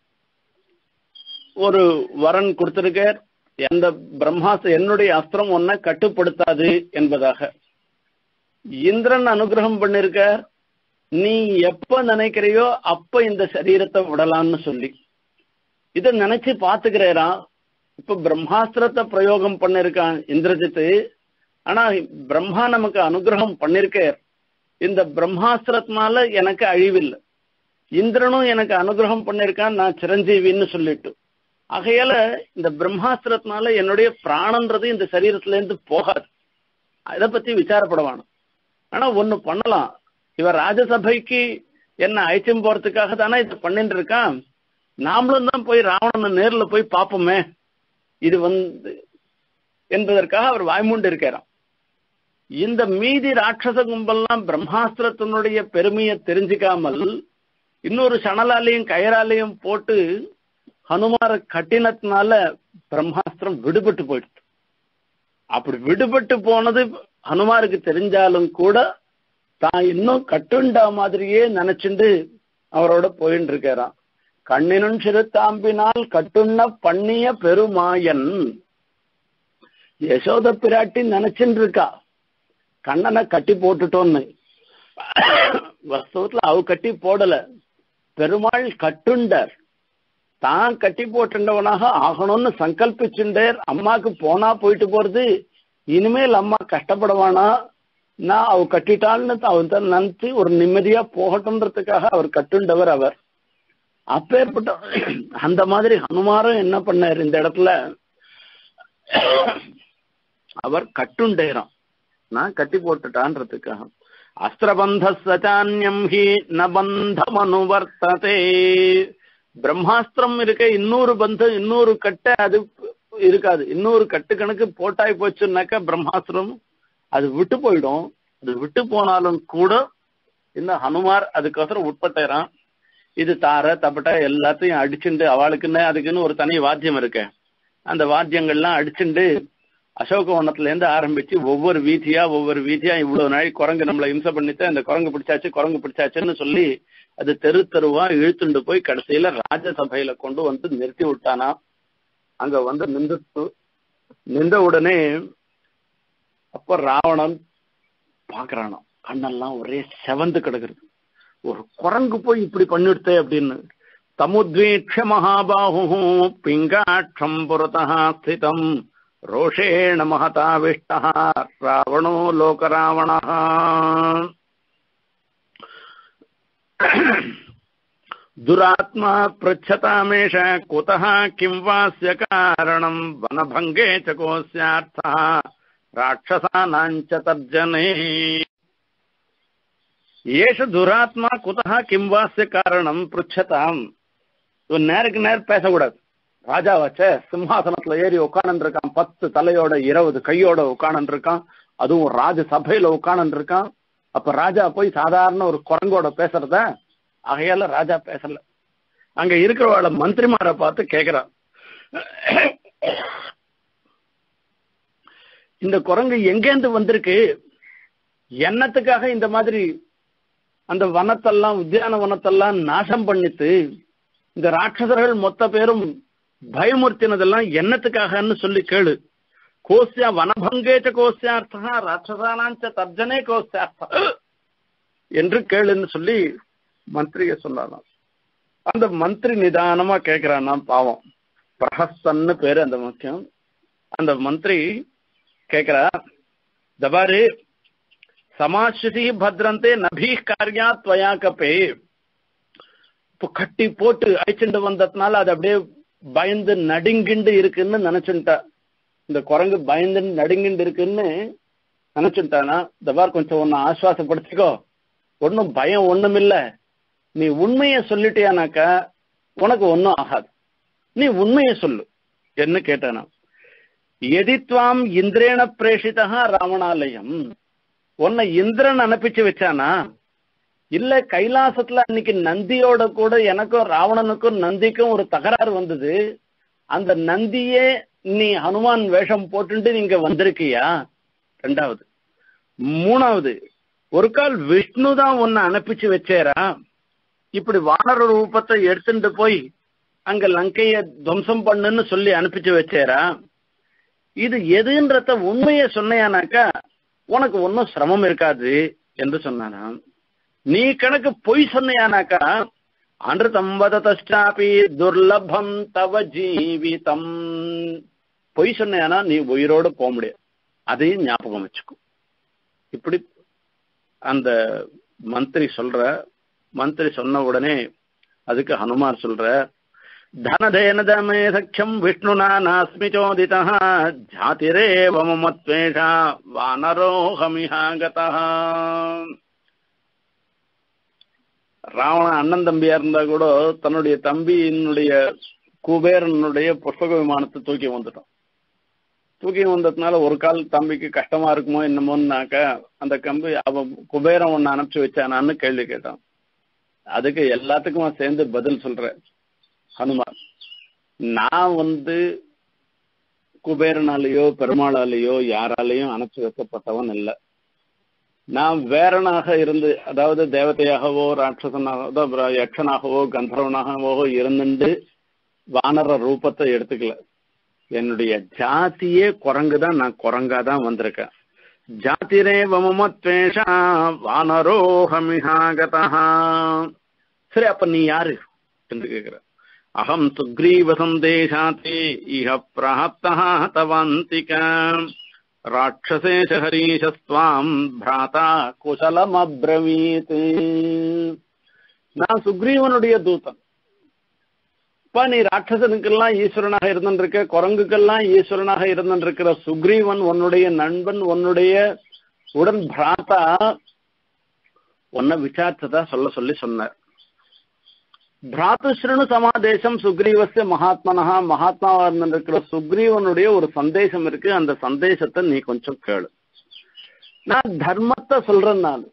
ஒரு வரன் கொடுத்திருக்கார், எந்த என்னுடைய அஸ்திரம் ஒன்ன கட்டுப்படுத்தாது என்பதாக. இந்திரன் அனுகிரகம் பண்ணிருக்கார், நீ எப்ப நினைக்கிறையோ அப்ப இந்த சரீரத்தை விடலாம்னு சொல்லி. இத நினைச்சு பாத்துக்கிறேரா. இப்ப பிரம்மாஸ்திரத்தை பிரயோகம் பண்ணிருக்கான் இந்திரஜித்து. ஆனா பிரம்மா நமக்கு அனுகிரகம் பண்ணிருக்கார், இந்த பிரம்மாஸ்திரத்தினால எனக்கு அழிவில்லை, இந்திரனும் எனக்கு அனுகிரகம் பண்ணிருக்கான், நான் சிரஞ்சீவின்னு சொல்லிட்டு. ஆகையால இந்த பிரம்மாஸ்திரத்தினால என்னுடைய பிராணன்றது இந்த சரீரத்துல இருந்து போகாது, இதை பத்தி விசாரப்படவான. ஆனா ஒண்ணு பண்ணலாம், இவர் ராஜசபைக்கு என்ன அழைச்சும் போறதுக்காக தானே இதை பண்ணிட்டு இருக்கான், நாமளும் தான் போய் ராவணனை நேர்ல போய் பார்ப்போமே இது என்பதற்காக அவர் வாய்மூண்டு இருக்கிறான். இந்த மீதி ராட்சச கும்பல்லாம் பிரம்மாஸ்திரத்தினுடைய பெருமையை தெரிஞ்சுக்காமல் இன்னொரு சணலாலையும் கயராலையும் போட்டு ஹனுமார கட்டினத்தினால பிரம்மாஸ்திரம் விடுபட்டு போயிடுச்சு. அப்படி விடுபட்டு போனது ஹனுமாருக்கு தெரிஞ்சாலும் கூட தான் இன்னும் கட்டுண்டா மாதிரியே நினைச்சுண்டு அவரோட போயின்னு இருக்கிறான். கண்ணினும் சிறுத்தாம்பினால் கட்டுண்ண பண்ணிய பெருமாயன். யசோத பிராட்டி நினைச்சுட்டு இருக்கா கண்ணனை கட்டி போட்டுட்டோன்னு. வஸ்தவத்துல அவ கட்டி போடல, பெருமாள் கட்டுண்டார், தான் கட்டி போட்டுண்டவனாக ஆகணும்னு சங்கல்பிச்சுட்டார். அம்மாக்கு போனா போயிட்டு போறது, இனிமேல் அம்மா கஷ்டப்படுவானா, நான் அவ கட்டிட்டாள்னு அவன் நினைச்சு ஒரு நிம்மதியா போகட்டும்ன்றதுக்காக அவர் கட்டுண்டவர். அவர் அப்பேற்பட்ட அந்த மாதிரி ஹனுமாரும் என்ன பண்ணார் இந்த இடத்துல, அவர் கட்டுண்டேரான், நான் கட்டி போட்டுட்டான்றதுக்காக. அஸ்திரபந்த சச்சான்யம் ஹி நபந்தம் அனுவர்த்ததே. பிரம்மாஸ்திரம் இருக்க இன்னொரு பந்தம் இன்னொரு கட்டை அது இருக்காது. இன்னொரு கட்டுக்கணக்கு போட்டாய் போச்சுன்னாக்கா பிரம்மாஸ்திரம் அது விட்டு போயிடும். அது விட்டு போனாலும் கூட இந்த ஹனுமார் அதுக்கோசரம் உட்பட்டாரான். இது தார தப்பட்ட எல்லாத்தையும் அடிச்சுண்டு அவளுக்குன்னு அதுக்குன்னு ஒரு தனி வாத்தியம் இருக்கு. அந்த வாத்தியங்கள்லாம் அடிச்சுண்டு அசோகவனத்துல இருந்து ஆரம்பிச்சு ஒவ்வொரு வீதியா இவ்வளவு நாள் குரங்கு நம்மளை இம்சை பண்ணிட்டு அந்த குரங்கு பிடிச்சாச்சுன்னு சொல்லி அது தெரு தெருவா இழுத்துண்டு போய் கடைசியில ராஜசபையில கொண்டு வந்து நிறுத்தி விட்டானா. அங்க வந்து நின்ற உடனே அப்ப ராவணன் பாக்குறானோ கண்ணெல்லாம் ஒரே செவந்து கிடக்குறது. ஒரு குரங்கு போய் இப்படி பண்ணிடுத்தே அப்படின்னு. தமுத்வீட்ச மகாபாஹு பிங்காட்சம் புரதः ஸ்திதம் ரோஷேண மகதாவிஷ்டः ராவணோ லோகராவணः. துராத்மா பृच्छतामेष कुतः किं वास्य कारणं वनभङ्गे च कोऽस्यार्थः राक्षसानां च तर्जने. ஏஷ துராத்மா குதஹா கிம் வாஸ்ய காரணம் பृच्छताम्. இவன் நேருக்கு நேர் பேசக்கூடாது. ராஜா வச்ச சிம்ஹாசனத்துல ஏறி உட்கார்ந்து இருக்கான். 10 தலையோட 20 கையோட உட்கார்ந்து இருக்கான். அதுவும் ராஜ சபையில உட்கார்ந்து இருக்கான். அப்ப ராஜா போய் சாதாரண ஒரு குரங்கோட பேசுறத ஆகையால ராஜா பேசல. அங்க இருக்கிறவாள மந்திரிமாரை பார்த்து கேக்குறான், இந்த குரங்கு எங்கேந்து வந்திருக்கு, என்னத்துக்காக இந்த மாதிரி அந்த வனத்தெல்லாம் உத்தியானவனத்தெல்லாம் நாசம் பண்ணிட்டு இந்த ராட்சசர்கள் மொத்த பேரும் பயமுறுத்தினதெல்லாம் என்னத்துக்காகன்னு சொல்லி கேளு. கோஸ்யா வனபங்கேச்ச கோஸ்யார்த்தா ராட்சசானாஞ்ச தர்ஜனே கோஸ்யார்த்தா என்று கேளுன்னு சொல்லி மந்திரிய சொன்னாராம். அந்த மந்திரி நிதானமா கேட்கிறான். பாவம் பிரஹஸ்தன்னு பேரு அந்த முக்கியம். அந்த மந்திரி கேட்கிறா, தபாரு சமாஸ்ருதி பத்ரந்தே நபீ காரியா துவயா கப்பே. இப்போ கட்டி போட்டு அழிச்சுட்டு வந்ததுனால அது அப்படியே பயந்து நடுங்கிண்டு இருக்குன்னு நினைச்சுட்டா. இந்த குரங்கு பயந்து நடுங்கிண்டு இருக்குன்னு நினைச்சுட்டானா, தபார் கொஞ்சம் ஒன்னு ஆஸ்வாசப்படுத்திக்கோ, ஒன்னும் பயம் ஒண்ணும் இல்ல, நீ உண்மைய சொல்லிட்டியானாக்கா உனக்கு ஒன்னும் ஆகாது, நீ உண்மைய சொல்லு என்ன கேட்டானா. எதித்வாம் இந்திரேண பிரேஷிதா ராவணாலயம், உன்னை இந்திரன் அனுப்பிச்சு வச்சானா இல்ல கைலாசத்துல அன்னைக்கு நந்தியோட கூட எனக்கும் ராவணனுக்கும் நந்திக்கும் ஒரு தகராறு வந்தது, அந்த நந்தியே நீ ஹனுமான் வேஷம் போட்டு நீங்க வந்திருக்கியா? 2வது. 3வது, ஒரு கால் விஷ்ணு தான் உன்னை அனுப்பிச்சு வச்சேரா, இப்படி வானர ரூபத்தை எடுத்துட்டு போய் அங்க லங்கைய துவம்சம் பண்ணுன்னு சொல்லி அனுப்பிச்சு வச்சேரா? இது எதுன்றத உண்மைய சொன்னையானாக்கா உனக்கு ஒன்னும் சிரமம் இருக்காது என்று சொன்னானா. நீ கணக்கு பொய் சொன்னையானாக்கா அன்றுதம் வததாபி துர்லபம் தவ ஜீவிதம், பொய் சொன்னையானா நீ உயிரோடு போக முடியாது, அதையும் ஞாபகம் வச்சுக்கோ. இப்படி அந்த மந்திரி சொல்ற. மந்திரி சொன்ன உடனே அதுக்கு ஹனுமார் சொல்ற, தனதேனதமே சக்கியம் விஷ்ணுனா நாஸ்மி சோதிதா ஜாதிரேவ மம த்வேஷா வானரோஹமிஹாகதா. ராவணன் அண்ணன் தம்பியா இருந்தா கூட தன்னுடைய தம்பியினுடைய குபேரனுடைய புஷ்பக விமானத்தை தூக்கி வந்துட்டான். தூக்கி வந்ததுனால ஒரு கால் தம்பிக்கு கஷ்டமா இருக்குமோ என்னமோன்னாக்க அந்த கம்பி அவன் குபேரன் ஒன்னு அனுப்பிச்சு வச்சானான்னு கேள்வி கேட்டான். அதுக்கு எல்லாத்துக்குமா சேர்ந்து பதில் சொல்ற ஹனுமான், நான் குபேரனாலேயோ பெருமாளாலேயோ யாராலேயும் அனுப்பிச்சு வைக்கப்பட்டவன் இல்லை. நான் வேறனாக இருந்து, அதாவது தேவதையாகவோ ராட்சசனாகவோ யக்ஷனாகவோ கந்தர்வனாகவோ இருந்துட்டு வானர ரூபத்தை எடுத்துக்கல. என்னுடைய ஜாத்தியே குரங்குதான், நான் குரங்காதான் வந்திருக்கேன். ஜாதிரே வமம த்வேஷா வானரோஹமிஹாகதா. சரி, அப்ப நீ யாரு என்று கேக்குற. அகம் சுக்ரீவ சந்தேஷாதே இஹ பிரஹப்தஹ தவந்திக ராட்சசேஷ ஹரீஷஸ்வாம் பிராதா குசலம் அப்ரவீத். நான் சுக்ரீவனுடைய தூதன். இப்ப நீ ராட்சசனுக்கெல்லாம் ஈஸ்வரனாக இருந்திருக்க, குரங்குக்கெல்லாம் ஈஸ்வரனாக இருந்திருக்கிற சுக்ரீவன் உன்னுடைய நண்பன், உன்னுடைய உடன் பிராத்தா உன்னை விசாரிச்சதா சொல்லி சொன்னார். பிராத்துஸ்ருணு சமாதேசம் சுக்ரீவஸ்ய மகாத்மனஹா, மகாத்மாவா இருக்கிற சுக்ரீவனுடைய ஒரு சந்தேசம் இருக்கு, அந்த சந்தேசத்தை நீ கொஞ்சம் கேளு. நான் தர்மத்தை சொல்றேன். நான்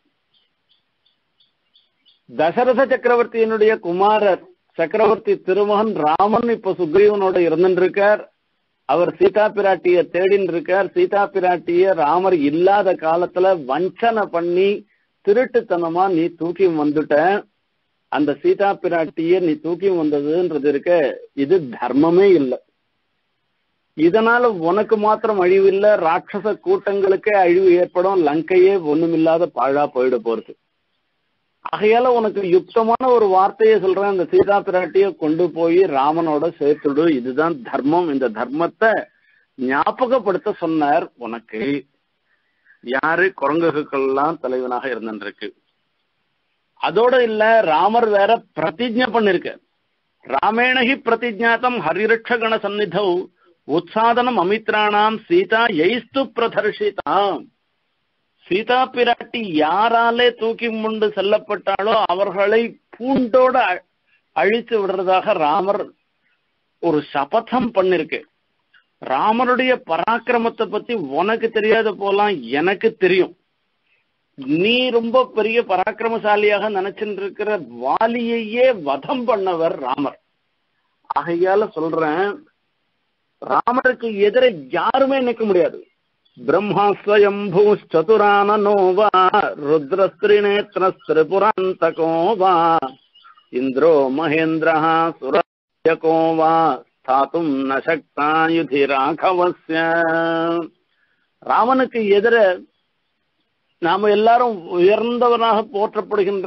தசரத சக்கரவர்த்தியினுடைய குமாரர் சக்கரவர்த்தி திருமகன் ராமன் இப்ப சுக்ரீவனோட இருந்துருக்கார். அவர் சீதா பிராட்டிய தேடின்னு இருக்கார். சீதா பிராட்டிய ராமர் இல்லாத காலத்துல வஞ்சனை பண்ணி திருட்டுத்தனமா நீ தூக்கி வந்துட்ட. அந்த சீதா பிராட்டிய நீ தூக்கி வந்ததுன்றது இருக்க, இது தர்மமே இல்லை. இதனால உனக்கு மாத்திரம் அழிவு இல்லை, ராட்சச கூட்டங்களுக்கே அழிவு ஏற்படும். லங்கையே ஒண்ணுமில்லாத பாழா போயிட போறது. ஆகையால உனக்கு யுக்தமான ஒரு வார்த்தையை சொல்றேன், அந்த சீதா பிராட்டிய கொண்டு போய் ராமனோட சேர்த்துடு. இதுதான் தர்மம். இந்த தர்மத்தை ஞாபகப்படுத்த சொன்னார் உனக்கு. யாரு? குரங்குகளுக்கெல்லாம் தலைவனாக இருந்திருக்கு. அதோட இல்ல, ராமர் வேற பிரதிஜ்ஞை பண்ணிருக்க. ராமேணஹி பிரதிஜாத்தம் ஹரிரட்சகண சந்நிதௌ உற்சாதனம் அமித்ராணாம் சீதா எய்ஸ்து பிரதர்ஷிதாம். சீதா பிராட்டி யாராலே தூக்கி கொண்டு செல்லப்பட்டாலோ அவர்களை பூண்டோட அழித்து விடுறதாக ராமர் ஒரு சபதம் பண்ணிருக்கு. ராமருடைய பராக்கிரமத்தை பத்தி உனக்கு தெரியாத போலாம், எனக்கு தெரியும். நீ ரொம்ப பெரிய பராக்கிரமசாலியாக நினைச்சுட்டு இருக்கிற வாலியையே வதம் பண்ணவர் ராமர். ஆகையால சொல்றேன், ராமருக்கு எதிர யாருமே நிற்க முடியாது. பிரம்மா ஸ்வயம்பூ சதுரானனோவா ருத்ரஸ்திரிநேத்ரஸ்திரிபுராந்தகோவா இந்திரோ மகேந்திரா சுரகோவா ஸ்தாதும் நசக்தா யுதி ராகவஸ்ய. ராமனுக்கு எதிர நாம எல்லாரும் உயர்ந்தவனாக போற்றப்படுகின்ற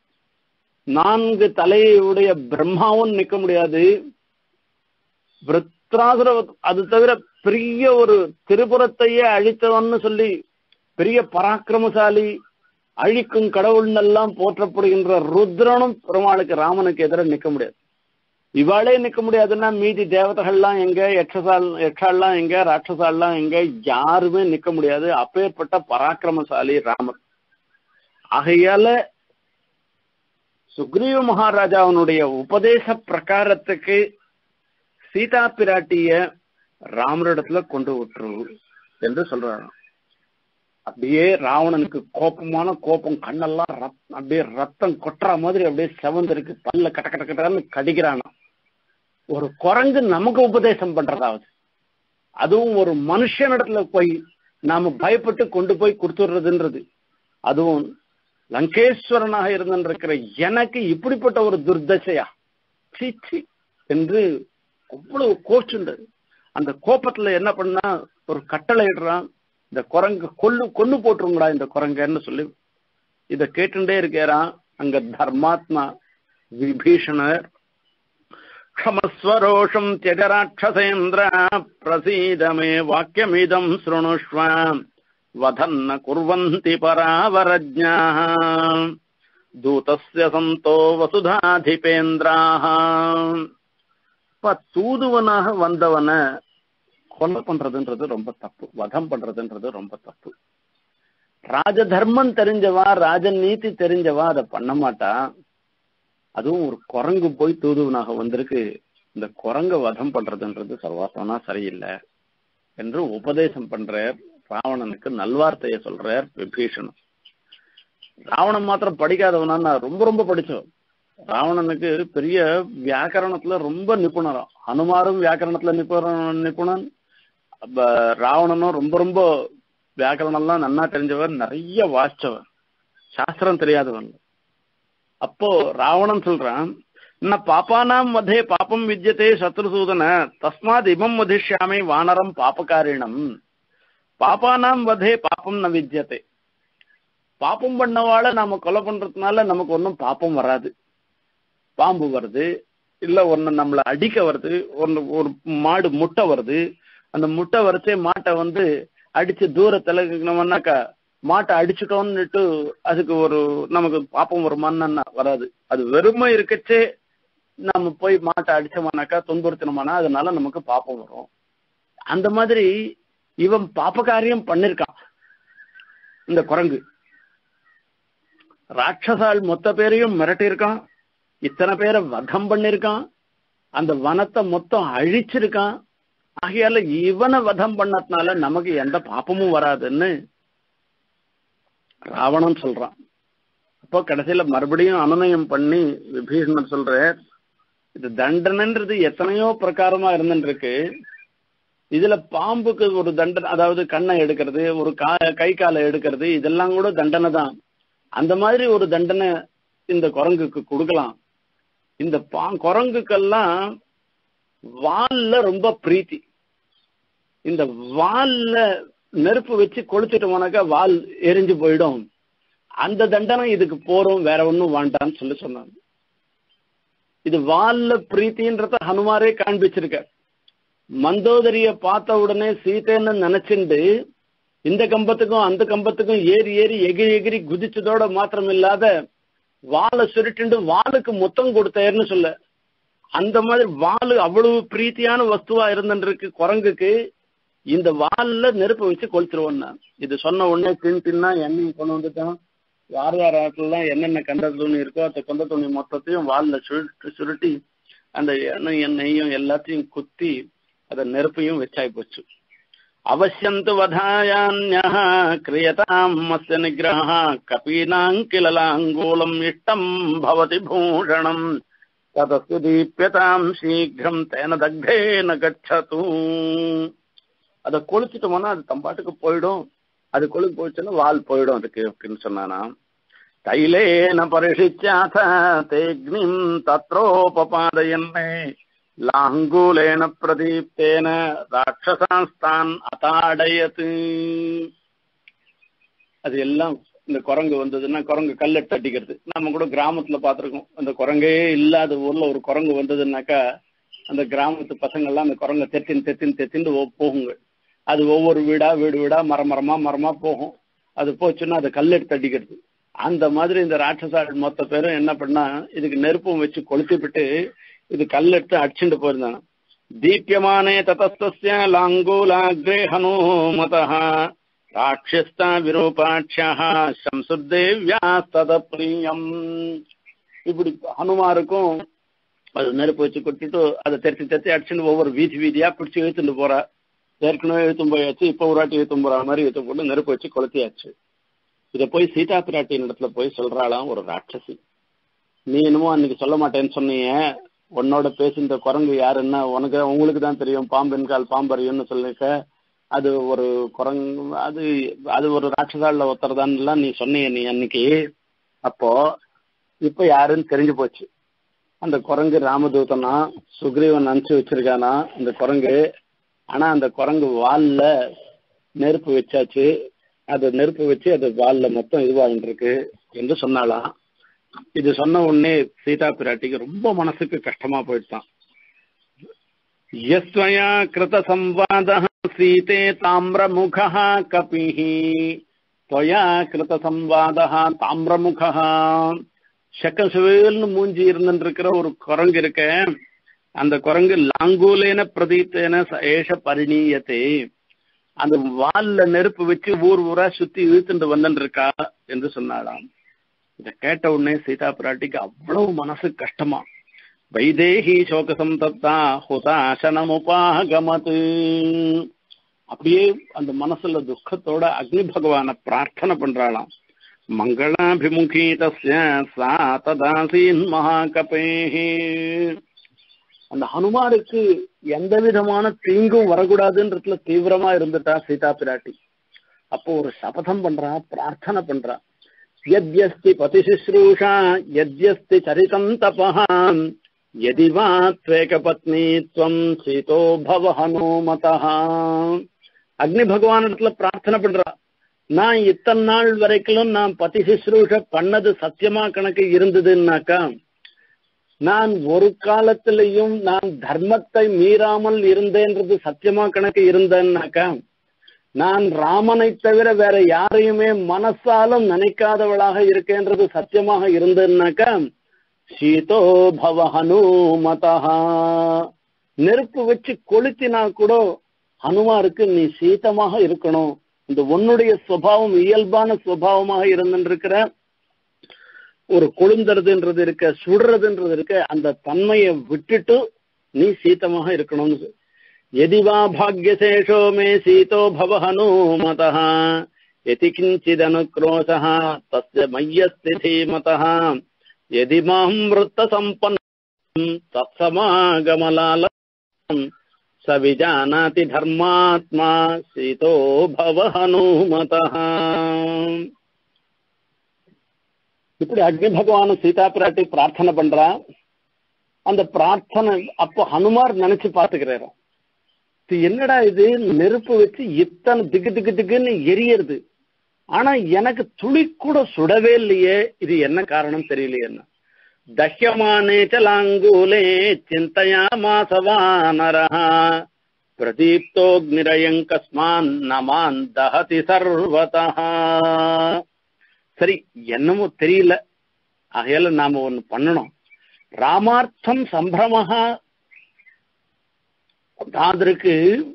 4 தலையுடைய பிரம்மாவும் நிற்க முடியாது. விருத்ராசுர அது தவிர பெரிய ஒரு திரிபுரத்தையே அழித்தவன்னு சொல்லி பெரிய பராக்கிரமசாலி, அழிக்கும் கடவுள்னெல்லாம் போற்றப்படுகின்ற ருத்ரனும் பெருமாளுக்கு ராமனுக்கு எதிர நிற்க முடியாது. இவாளே நிற்க முடியாதுன்னா மீதி தேவதைகள்லாம் எங்க, யக்ஷால்லாம் எங்க, ராட்சசால்லாம் எங்க? யாருமே நிற்க முடியாது. அப்பேற்பட்ட பராக்கிரமசாலி ராமர். ஆகையால சுக்ரீவ மகாராஜாவனுடைய உபதேச பிரகாரத்துக்கு சீதா பிராட்டிய ராமரிடத்துல கொண்டு விட்டுரு என்று சொல்றாங்க. அப்படியே ராவணனுக்கு கோபமான கோபம், கண்ணெல்லாம் அப்படியே ரத்தம் கொட்டுற மாதிரி அப்படியே செவந்திருக்கு. பல்ல கட்ட கட்ட கட்டான்னு கடிக்கிறானா. ஒரு குரங்கு நமக்கு உபதேசம் பண்றதாவது, அதுவும் ஒரு மனுஷனிடத்துல போய் நாம பயப்பட்டு கொண்டு போய் கொடுத்துடுறதுன்றது, அதுவும் லங்கேஸ்வரனாக இருந்திருக்கிற எனக்கு இப்படிப்பட்ட ஒரு துர்தசையா சீச்சி என்று அவ்வளவு கோச்சுண்டது. அந்த கோபத்துல என்ன பண்ணா ஒரு கட்டளை இடுறான், இந்த குரங்கு கொல்லு போட்டுருங்கடா இந்த குரங்கன்னு சொல்லி. இத கேட்டுட்டே இருக்கிறான் அங்க தர்மாத்மா விபீஷணர். க்ஷமஸ்வரோஷம் தியஜராட்சசேந்திர பிரசீதமே வாக்கியமிதம் ஸ்ருணுஷ்வ வதன்ன குர்வந்தி பராவரஜ்ஞாः தூதஸ்ய சந்தோ வசுதாதிபேந்திராः. தூதுவனாக வந்தவன கொலை பண்றதுன்றது ரொம்ப தப்பு, வதம் பண்றதுன்றது ரொம்ப தப்பு. ராஜதர்மம் தெரிஞ்சவா, ராஜநீதி தெரிஞ்சவா அதை பண்ண மாட்டா. அதுவும் ஒரு குரங்கு போய் தூதுவனாக வந்திருக்கு, இந்த குரங்க வதம் பண்றதுன்றது சர்வாசனா சரியில்லை என்று உபதேசம் பண்றார். ராவணனுக்கு நல்வார்த்தையை சொல்றார் விபீஷணன். ராவணன் மாத்திரம் படிக்காதவனா, ரொம்ப ரொம்ப படிச்சவன். ராவணனுக்கு பெரிய வியாக்கரணத்துல ரொம்ப நிபுணரம். ஹனுமாரும் வியாக்கரணத்துல நிபுணன். ராவணனும் ரொம்ப ரொம்ப வியாக்கரணம் எல்லாம் நன்னா தெரிஞ்சவன், நிறைய வாசிச்சவன், சாஸ்திரம் தெரியாதவன். அப்போ ராவணன் சொல்றான், பாப்பானாம் வதே பாப்பம் வித்யதே சத்ருசூதன தஸ்மாத் இமம் வதிஷ்யாமி வானரம் பாபகாரிணம். பாப்பானாம் வதே பாப்பம் ந வித்யதே. பாப்பம் பண்ணவாள நாம கொலை பண்றதுனால நமக்கு ஒன்னும் பாப்பம் வராது. பாம்பு வருது, இல்ல ஒன்னு நம்மள அடிக்க வருது, ஒரு மாடு முட்டை வருது, அந்த முட்டை வரைச்சே மாட்டை அடிச்சு தூரத்துல மாட்டை அடிச்சுட்டோம்னுட்டு அதுக்கு ஒரு நமக்கு பாப்பம் வருமானா வராது. அது வெறுமை இருக்கச்சே நம்ம போய் மாட்டை அடிச்சோமானாக்கா, துன்புறுத்தினோமானா அதனால நமக்கு பாப்பம் வரும். அந்த மாதிரி இவன் பாப்பகாரியம் பண்ணிருக்கான் இந்த குரங்கு. ராட்சசால் மொத்த பேரையும் மிரட்டியிருக்கான். இத்தனை பேரை வதம் பண்ணிருக்கான், அந்த வனத்தை மொத்தம் அழிச்சிருக்கான். ஆகையால இவனை வதம் பண்ணதுனால நமக்கு எந்த பாப்பமும் வராதுன்னு ராவணன் சொல்றான். அப்போ கடைசியில மறுபடியும் அனுநயம் பண்ணி விபீஷணன் சொல்ற, இது தண்டனைன்றது எத்தனையோ பிரகாரமா இருந்துருக்கு. இதுல பாம்புக்கு ஒரு தண்டனை, அதாவது கண்ணை எடுக்கிறது, ஒரு கை காலை எடுக்கிறது, இதெல்லாம் கூட தண்டனை தான். அந்த மாதிரி ஒரு தண்டனை இந்த குரங்குக்கு கொடுக்கலாம். இந்த குரங்குக்கெல்லாம் வால்ல ரொம்ப பிரீத்தி. இந்த வால்ல நெருப்பு வச்சு கொளுத்திட்டோம்னாக்கா வால் எரிஞ்சு போயிடும். அந்த தண்டனை இதுக்கு போறோம், வேற ஒன்னும் வேண்டான்னு சொன்னாங்க. இது வால்ல பிரீத்தின்றத ஹனுமாரே காண்பிச்சிருக்க. மந்தோதரிய பார்த்த உடனே சீதைன்னு நினைச்சுண்டு இந்த கம்பத்துக்கும் அந்த கம்பத்துக்கும் ஏறி ஏறி எகிரி எகிரி குதிச்சதோட மாத்திரம் இல்லாத வாழை சுருட்டு வாளுக்கு மொத்தம் கொடுத்தாருன்னு சொல்ல. அந்த மாதிரி வாளு அவ்வளவு பிரீத்தியான வஸ்துவா இருந்துருக்கு குரங்குக்கு. இந்த வால்ல நெருப்பு வச்சு கொளுத்துருவோம்னா இது சொன்ன உடனே தின்னா எண்ணெயும் கொண்டு வந்துட்டான். யார் யார் ஆற்றுலாம் என்னென்ன கந்த துணி இருக்கோ அந்த கந்த துணி மொத்தத்தையும் வால்ல சுருட்டி அந்த எண்ணெயும் எல்லாத்தையும் குத்தி அத நெருப்பையும் வச்சாய் போச்சு. அவசியந்து வதாயான்யா கிரியதாம் மஸ்ய நிகிரஹ கபீனாங்கிலலாங்கூலம் இஷ்டம் பவதி பூஷணம் ததஸ்து தீப்யதாம் சீக்கிரம் தேன தக்தேன கச்சது. அதை கொளுத்திட்டோம்னா அது தம்பாட்டுக்கு போயிடும். அது கொழுக்கு போயிடுச்சுன்னா வால் போயிடும் அதுக்கு அப்படின்னு சொன்னானா. தைலேன பரிஷிச்சாத தேக்னிம் தத்ரோபபாதயன்னே லாங்கூலேன பிரதீப்தேன ராட்சசாஸ்தான் அதாடயத்து. அது எல்லாம் இந்த குரங்கு வந்ததுன்னா குரங்கு கல்லெட்டு அடிக்கிறது. நம்ம கூட கிராமத்துல பாத்திருக்கோம். அந்த குரங்கே இல்லாத ஊர்ல ஒரு குரங்கு வந்ததுன்னாக்கா அந்த கிராமத்து பசங்கள்லாம் அந்த குரங்கை தெத்தின்னு போகுங்க. அது ஒவ்வொரு வீடா மரமா போகும். அது போச்சுன்னா அது கல்லெடுத்து அடிக்கிறது. அந்த மாதிரி இந்த ராட்சசாள் மொத்த பேரும் என்ன பண்ணா இதுக்கு நெருப்பும் வச்சு கொளுத்திவிட்டு இது கல்லெடுத்து அடிச்சுட்டு போயிருந்தாங்க. தீப்யமானே ததஸ்தஸ்ய லாங்கூலாக்ரே ஹனுமதஹ ராட்சஸ்தா விரூபாட்சஹ சம்சுதேவ்யா ததப்ரியம். இப்படி ஹனுமாருக்கும் அது நெருப்பு வச்சு கொட்டிட்டு அதை தெத்தி அடிச்சுட்டு ஒவ்வொரு வீதியா பிடிச்சி இழுத்துட்டு போறா. ஏற்கனவே இழுத்தும் போயாச்சு, இப்ப ஒரு வாட்டி இழுத்தும் போற மாதிரி இழுத்து போட்டு நெருப்பு வச்சு கொளுத்தியாச்சு. இதை போய் சீதா பிராட்டியின் இடத்துல போய் சொல்றாளாம் ஒரு ராட்சசி. நீ என்னமோ அன்னைக்கு சொல்ல மாட்டேன்னு சொன்னீங்க, உன்னோட பேசி இந்த குரங்கு யாருன்னா உங்களுக்கு தான் தெரியும், பாம்பின் கால் பாம்பறியும்னு சொல்லிக்க. அது ஒரு குரங்கு, அது ஒரு ராட்சசால ஒருத்தர்தான் நீ சொன்னீங்க நீ அன்னைக்கு. அப்போ இப்ப யாருன்னு தெரிஞ்சு போச்சு. அந்த குரங்கு ராமதூதனா சுக்ரீவன் அனுப்பிச்சு வச்சிருக்கானா அந்த குரங்கு. ஆனா அந்த குரங்கு வால்ல நெருப்பு வச்சாச்சு. அது நெருப்பு வச்சு அது வால்ல மொத்தம் இதுவாகிட்டு இருக்கு என்று சொன்னாலாம். இது சொன்ன உடனே சீதா பிராட்டிக்கு ரொம்ப மனசுக்கு கஷ்டமா போயிட்டான். யஸ்வயா கிருத சம்வாதः சீதே தாம்ரமுகः கபிः त्वया கிருத சம்வாதः தாம்ரமுகः. சக்கசுவேல்னு மூஞ்சி இருந்துருக்கிற ஒரு குரங்கு இருக்க. அந்த குரங்கு லாங்கூலேன பிரதீப்தேன ஏஷ பரிணீயத்தே. அந்த வால்ல நெருப்பு வச்சு ஊரா சுத்தி இழுத்துட்டு வந்துட்டு இருக்கா என்று சொன்னாலாம். இதை கேட்ட உடனே சீதா பிராட்டிக்கு அவ்வளவு மனசு கஷ்டமா. வைதேகி சோகசம் தத்தா ஹுதாசனமுபாகமது. அப்படியே அந்த மனசுல துக்கத்தோட அக்னி பகவான பிரார்த்தனை பண்றாளாம். மங்களாபிமுகி தஸ்ய சா ததாசீன் மகாகபேஹி. அந்த ஹனுமாருக்கு எந்த விதமான தீங்கும் வரக்கூடாதுன்றதுல தீவிரமா இருந்துட்டா சீதா பிராட்டி. அப்போ ஒரு சபதம் பண்றா, பிரார்த்தனை பண்றா. யத்யஸ்தி பதிசுஸ்ரூஷா யத்யஸ்தி சரிதம் தபஹ யதிவா த்வேக பத்னி த்வம் சீதோ பவ ஹனுமதஹ. அக்னி பகவானிடத்துல பிரார்த்தனை பண்றா. நான் இத்தனை நாள் வரைக்கும் நான் பதிசுஸ்ரூஷ பண்ணது சத்தியமா கணக்கு இருந்ததுன்னாக்கா, நான் ஒரு காலத்திலையும் நான் தர்மத்தை மீறாமல் இருந்தேன்றது சத்தியமா கணக்கு இருந்தேன்னாக்கா, நான் ராமனை தவிர வேற யாரையுமே மனசாலும் நினைக்காதவளாக இருக்கேன்றது சத்தியமாக இருந்தேன்னாக்கா, சீதோ பவ ஹனுமதஹா. நெருப்பு வச்சு கொளுத்தினா கூட ஹனுமாருக்கு நீ சீதமாக இருக்கணும். இந்த உன்னுடைய சுபாவம் இயல்பான சுபாவமாக இருந்திருக்கிற ஒரு கொழுந்துறதுன்றது இருக்க, சுடுறதுன்றது இருக்க, அந்த தன்மையை விட்டுட்டு நீ சீத்தமாக இருக்கணும்னு. எதிவா பாக்யசேஷோ மே சீதோ பவஹனுமதஹ யதி கிஞ்சிதனுக்ரோஷஹ தஸ்ய மய்யஸ்தி தீமதஹ யதி மாம் விருத்த சம்பன்னம் தத்சமாகமலாலம் சவிஜானாதி தர்மாத்மா சீதோ பவஹனுமதஹ. இப்படி அக்னி பகவான் சீதா பிராட்டி பிரார்த்தனை பண்றா. அந்த பிரார்த்தனை அப்போ ஹனுமார் நினைச்சு பாத்துக்கிறாரு, என்னடா இது நெருப்பு வச்சு இத்தனை திக்கு திக்கு திக்குன்னு எரியறது, ஆனா எனக்கு துளி கூட சுடவே இல்லையே, இது என்ன காரணம் தெரியலையே. தஹ்யமானே சலாங்கூலே சிந்தையா மாசவானரஹ பிரதீப்தோக்னிரயங் கஸ்மான் நமான் தஹதி சர்வதஹ. சரி, என்னமோ தெரியல, ஆகையால நாம ஒண்ணு பண்ணணும். ராமார்த்தம் சம்பிரமஹா தாதருக்கு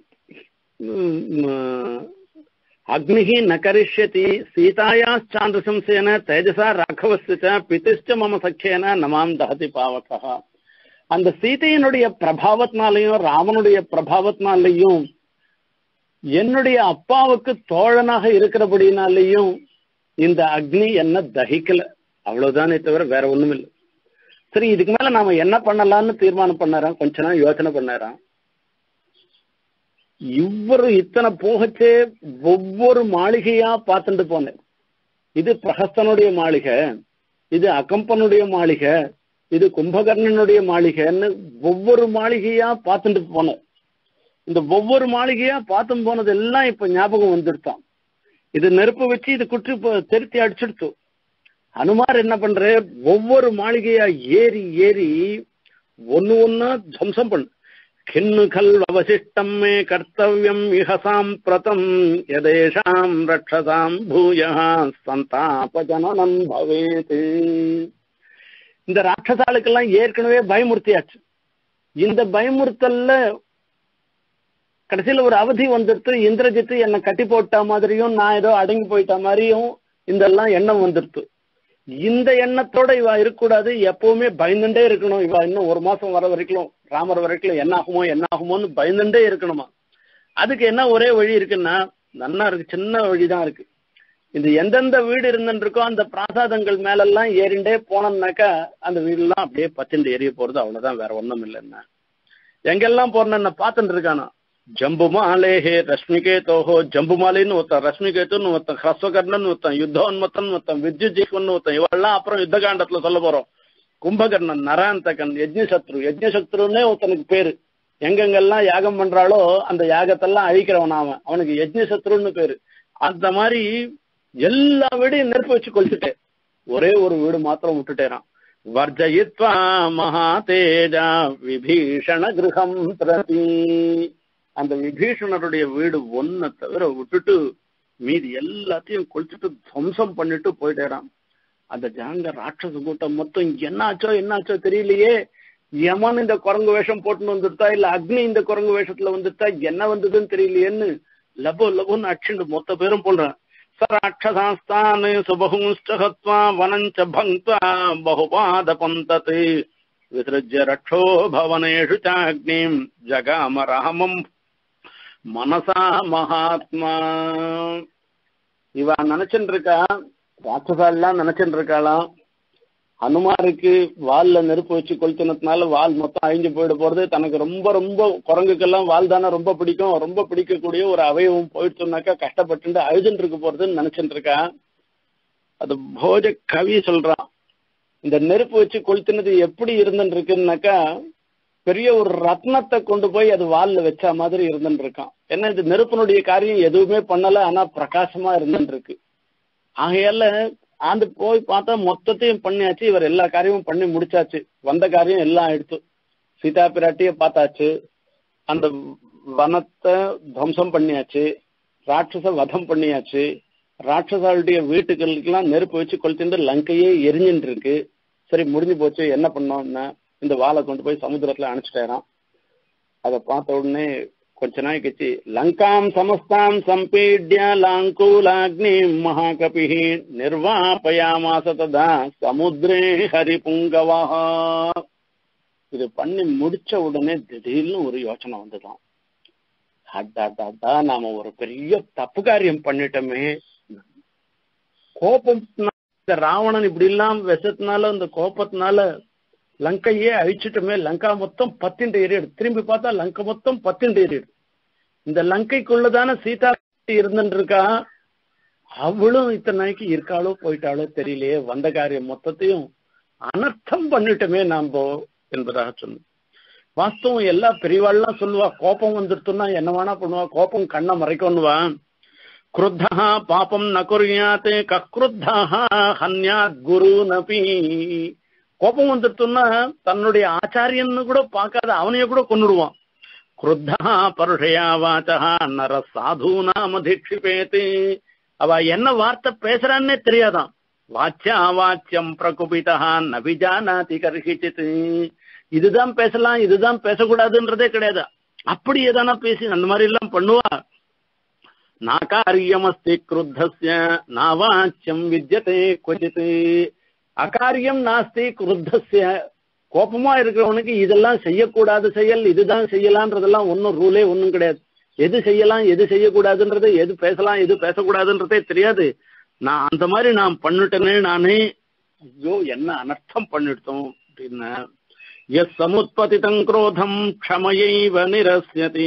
அக்னிஹி ந கரிஷ்யதி சீதாயாச்சாந்திரசம்சேன தேஜசா ராഘவஸ்ய பிதிஷ்ட மம சக்கியேன நமாம் தஹதி பாவகஹ. அந்த சீதையினுடைய பிரபாவத்தினாலையும் ராமனுடைய பிரபாவத்தினாலையும் என்னுடைய அப்பாவுக்கு தோழனாக இருக்கிறபடினாலையும் இந்த அக்னி என்ன தகிக்கல, அவ்வளவுதானே தவிர வேற ஒண்ணும் இல்லை. சரி, இதுக்கு மேல நாம என்ன பண்ணலாம்னு தீர்மானம் பண்ணாராம். கொஞ்ச நாள் யோசனை பண்ணாராம். இவ்வொரு இத்தனை போகச்சே ஒவ்வொரு மாளிகையா பார்த்துட்டு போனேன். இது பிரஹஸ்தனுடைய மாளிகை, இது அகம்பனுடைய மாளிகை, இது கும்பகர்ணனுடைய மாளிகைன்னு ஒவ்வொரு மாளிகையா பார்த்துட்டு போனேன். இந்த ஒவ்வொரு மாளிகையா பார்த்தும் போனது எல்லாம் இப்ப ஞாபகம் வந்துடுத்தான். இது நெருப்பு வச்சு இது குற்றி திருத்தி அடிச்சுடுத்து. ஹனுமார் என்ன பண்ற, ஒவ்வொரு மாளிகையா ஏறி ஏறி ஒன்னு ஒன்னா துவம்சம் பண்ணு. கிண்ணு கல் அவசிஷ்டம் மே கர்த்தவியம் இஹசாம் பிரதம் யதேஷாம் ரக்ஷதாம் பூயா சந்தாபஜனனம் பவேத். இந்த ராட்சசாளுக்கெல்லாம் ஏற்கனவே பயமுறுத்தியாச்சு. இந்த பயமுறுத்தல்ல கடைசியில ஒரு அவதி வந்துடுத்து. இந்திரஜித்து என்னை கட்டி போட்ட மாதிரியும் நான் ஏதோ அடங்கி போயிட்ட மாதிரியும் இதெல்லாம் எண்ணம் வந்துடுத்து. இந்த எண்ணத்தோட இவ இருக்கக்கூடாது, எப்பவுமே பயந்துட்டே இருக்கணும். இவ இன்னும் ஒரு மாசம் வர வரைக்கும், ராமர் வரைக்கும் என்ன ஆகுமோ என்ன ஆகுமோன்னு பயந்துட்டே இருக்கணுமா. அதுக்கு என்ன ஒரே வழி இருக்குன்னா, நன்னா இருக்கு, சின்ன வழிதான் இருக்கு. இந்த எந்தெந்த வீடு இருந்துட்டு இருக்கோ அந்த பிராசாதங்கள் மேலெல்லாம் ஏறிண்டே போனோம்னாக்கா அந்த வீடுலாம் அப்படியே பச்சுண்டு எரிய போறது, அவ்வளவுதான், வேற ஒண்ணும் இல்லைன்னா. எங்கெல்லாம் போறேன்னு பார்த்துட்டு இருக்கானா. ஜம்புமாலேஹே ரஷ்மிகேதோஹோ, ஜம்புமாலின்னு ஒருத்தன், ரஷ்மிகேத்துன்னு ஒருத்தன், ஹ்ரஸ்வகர்ணன் ஒருத்தன், யுத்தோன்மத்தன் ஒருத்தன், வித்யுஜீவன் ஒருத்தன், இவெல்லாம் அப்புறம் யுத்த காண்டத்துல சொல்ல போறோம். கும்பகர்ணன், நராந்தகன், யஜ்ஞசத்ருன்னே ஒருத்தனுக்கு பேரு. எங்கெங்கெல்லாம் யாகம் பண்றாளோ அந்த யாகத்தெல்லாம் அழிக்கிறவன் அவனுக்கு யஜ்ஞசத்ருன்னு பேரு. அந்த மாதிரி எல்லா வீடையும் நெருப்பு வச்சு கொளுத்துட்டேன், ஒரே ஒரு வீடு மாத்திரம் விட்டுட்டேறான். வர்ஜயித்வா மகாதேஜா விபீஷண கிரகம் பிரதி. அந்த விபீஷணருடைய வீடு ஒன்ன தவிர விட்டுட்டு மீதி எல்லாத்தையும் கொளுத்துட்டு துவம்சம் பண்ணிட்டு போயிட்டேறான். அந்த ஜாங்க ராட்சச கூட்டம் மொத்தம் என்னாச்சோ தெரியலையே, யமன் இந்த குரங்கு வேஷம் போட்டுன்னு வந்துட்டா இல்ல அக்னி இந்த குரங்கு வேஷத்துல வந்துட்டா என்ன வந்ததுன்னு தெரியலையேன்னு லபோன்னு அடிச்சுண்டு மொத்த பேரும் போடுறான். சராட்சசாஸ்தான் சுபகும்ஸ்டஹத்வா வனஞ்ச பங்க்வா பகுபாத பந்தத் விசிருஜ்ய ரக்ஷோ பவனேஷு சாக்னிம் ஜகாம ராமம் மனசா மகாத்மா. இவ நினைச்சுட்டு இருக்கா, ராட்சசாலாம் நினைச்சுட்டு இருக்காளாம், ஹனுமாருக்கு வால்ல நெருப்பு வச்சு கொளுத்தினதுனால வால் மொத்தம் அழிஞ்சு போயிட போறது, தனக்கு ரொம்ப ரொம்ப குரங்குக்கெல்லாம் வால் தானே ரொம்ப பிடிக்கும், ரொம்ப பிடிக்கக்கூடிய ஒரு அவயவம் போயிடுச்சுனாக்கா கஷ்டப்பட்டு அழுதுன்னு இருக்க போறதுன்னு நினைச்சுட்டு இருக்கா. அது போஜ கவி சொல்றான். இந்த நெருப்பு வச்சு கொளுத்தினது எப்படி இருந்துட்டு இருக்குன்னாக்கா, பெரிய ஒரு ரத்னத்தை கொண்டு போய் அது வால்ல வச்ச மாதிரி இருந்துட்டு இருக்கான். ஏன்னா இது நெருப்பினுடைய காரியம் எதுவுமே பண்ணல, ஆனா பிரகாசமா இருந்துட்டு இருக்கு. ஆகையால ஆண்டு போய் பார்த்தா மொத்தத்தையும் பண்ணியாச்சு, இவர் எல்லா காரியமும் பண்ணி முடிச்சாச்சு, வந்த காரியம் எல்லாம் ஆயிடுச்சு. சீதா பிராட்டிய பார்த்தாச்சு, அந்த வனத்தை துவம்சம் பண்ணியாச்சு, ராட்சச வதம் பண்ணியாச்சு, ராட்சசாளுடைய வீட்டுகளுக்கெல்லாம் நெருப்பு வச்சு கொளுத்திட்டு லங்கையே எரிஞ்சுட்டு இருக்கு. சரி, முடிஞ்சு போச்சு, என்ன பண்ணோம்னா இந்த வாழை கொண்டு போய் சமுத்திரத்துல அணைச்சிட்டேறான். அதை பார்த்த உடனே கொஞ்ச நாள் கழிச்சு லங்காம் சமஸ்தாம் சம்பீட்ய லாங்கூலாக்னி மகாகபி நிர்வாபயாமாச ததா சமுத்திரே ஹரிபுங்கவா. இது பண்ணி முடிச்ச உடனே திடீர்னு ஒரு யோசனை வந்துதான், நாம ஒரு பெரிய தப்பு காரியம் பண்ணிட்டோமே. கோபம் ராவணன் இப்படி எல்லாம் விஷத்தினால இந்த கோபத்தினால லங்கையே அழிச்சிட்டுமே. லங்கா மொத்தம் 10 ஏறிடு. திரும்பி பார்த்தா லங்கை மொத்தம் 10 ஏறிடு. இந்த லங்கைக்குள்ளதான சீதா இருந்துட்டு இருக்கா. அவளும் இத்தனை நாளைக்கு இருக்காளோ போயிட்டாளோ தெரியலையே. வந்த காரியம் மொத்தத்தையும் அனர்த்தம் பண்ணிட்டோமே நாம என்பதாக சொன்னோம். வாஸ்தவம் எல்லா பெரியவாள்லாம் சொல்லுவா, கோபம் வந்துடுத்துன்னா என்ன வேணா பண்ணுவா, கோபம் கண்ணை மறைக்கணுவா. क्रुद्धः पापं न कुर्यात् कक्रुद्धः हन्यात् गुरुनपि. கோபம் வந்துட்டுன்னா தன்னுடைய ஆச்சாரியன்னு கூட பார்க்காத அவனைய கூட கொன்னுடுவான். क्रुद्धः परुषया वाचः नर साधूनाम दीक्षिपेति. அவ என்ன வார்த்தை பேசுறான்னே தெரியாதான். வாச்சா வாச்சியம் பிரகுபிதः ந விஜானாதி கர்ஹிசித். இதுதான் பேசலாம் இதுதான் பேசக்கூடாதுன்றதே கிடையாது. அப்படி எதானா பேசி அந்த மாதிரி எல்லாம் பண்ணுவா. நாகாரியமஸ்தி क्रुद्धस्य நாவாச்சியம் வித்யதே क्वचित्. அகாரியம் நாஸ்தி क्रुद्धस्य. கோபமா இருக்கிறவனுக்கு இதெல்லாம் செய்யக்கூடாது செயல், இதுதான் செய்யலான்றதெல்லாம் ஒன்னும் ரூலே ஒன்னும் கிடையாது. எது செய்யலாம் எது செய்யக்கூடாதுன்றது, எது பேசலாம் எது பேசக்கூடாதுன்றதே தெரியாது. நான் அந்த மாதிரி நான் பண்ணிட்டேனே நானே, ஐயோ என்ன அனர்த்தம் பண்ணிட்டோம் அப்படின்னா. எஸ் சமுத்பதிதம் குரோதம் க்ஷமயைவ நிரஸ்யதி.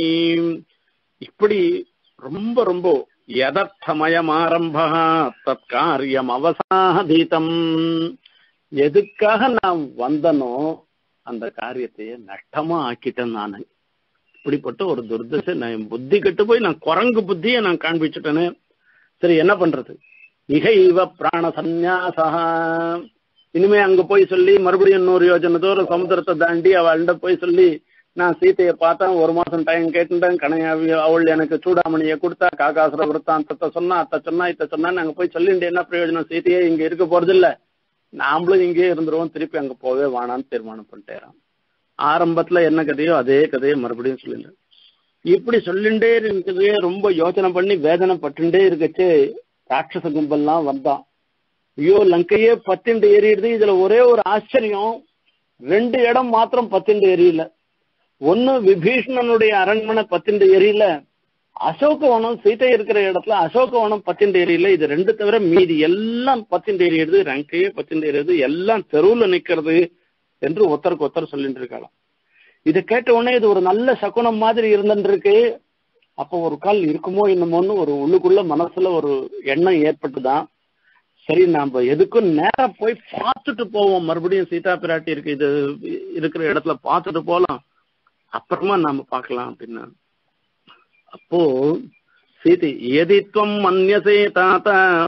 இப்படி ரொம்ப ரொம்ப யதர்த்தமயம் ஆரம்பா தற்காரியம் அவசாதிதம். எதுக்காக நான் வந்தனோ அந்த காரியத்தையே நஷ்டமா ஆக்கிட்டேன் நானு. இப்படிப்பட்ட ஒரு துர்தசை, நான் புத்தி கெட்டு போய் நான் குரங்கு புத்தியை நான் காண்பிச்சுட்டேனே. சரி என்ன பண்றது? இகைவ பிராண சந்நியாசா. இனிமே அங்க போய் சொல்லி மறுபடியும் 100 யோஜனை தூரம் சமுத்திரத்தை தாண்டி அவள்கிட்ட போய் சொல்லி நான் சீத்தையை பார்த்தேன், 1 மாசம் டைம் கேட்டுட்டேன், கணையாவி அவள் எனக்கு சூடாமணியை கொடுத்தா, காகாசுர விருத்தாந்தத்தை சொன்னா, அத்தை சொன்னா இத்த சொன்னா, நாங்க போய் சொல்லிட்டு என்ன பிரயோஜனம்? சீத்தையே இங்க இருக்க போறது இல்ல, நாமளும் இங்கே இருந்துருவோம், திருப்பி அங்க போவே வேணான்னு தீர்மானம் பண்ணிட்டேன். ஆரம்பத்துல என்ன கதையோ அதே கதையை மறுபடியும் சொல்லிட்டு இப்படி சொல்லிண்டே இருக்குது. ரொம்ப யோசனை பண்ணி வேதனை பட்டுண்டே இருக்கச்சு ராட்சச கும்பல்லாம் வந்தான். ஐயோ லங்கையே 10 ஏறிடுது. இதுல ஒரே ஒரு ஆச்சரியம், 2 இடம் மாத்திரம் 10 ஏறியில. ஒன்னு விபீஷணனுடைய அரண்மனை 10 ஏறியில, அசோகவனம் சீதை இருக்கிற இடத்துல அசோகவனம் 10 ஏறியில. இது 2 தவிர மீதி எல்லாம் 10 ஏறிடுது. லங்கையே 10 ஏறிடுது, எல்லாம் தெருவுல நிக்கிறது என்று ஒருத்தருக்கு ஒருத்தர் சொல்லிட்டு இருக்கலாம். இதை கேட்ட உடனே இது ஒரு நல்ல சகுனம் மாதிரி இருந்துருக்கு. அப்போ ஒரு கால் இருக்குமோ என்னமோன்னு ஒரு உள்ளுக்குள்ள மனசுல ஒரு எண்ணம் ஏற்பட்டுதான். சரி நாம எதுக்கும் நேரா போய் பார்த்துட்டு போவோம், மறுபடியும் சீதா பிராட்டி இருக்கு இது இருக்கிற இடத்துல பார்த்துட்டு போலாம், அப்புறமா நாம பார்க்கலாம் அப்படின்னா. அப்போ சீதை எதித்வம் மன்யசே தாத்த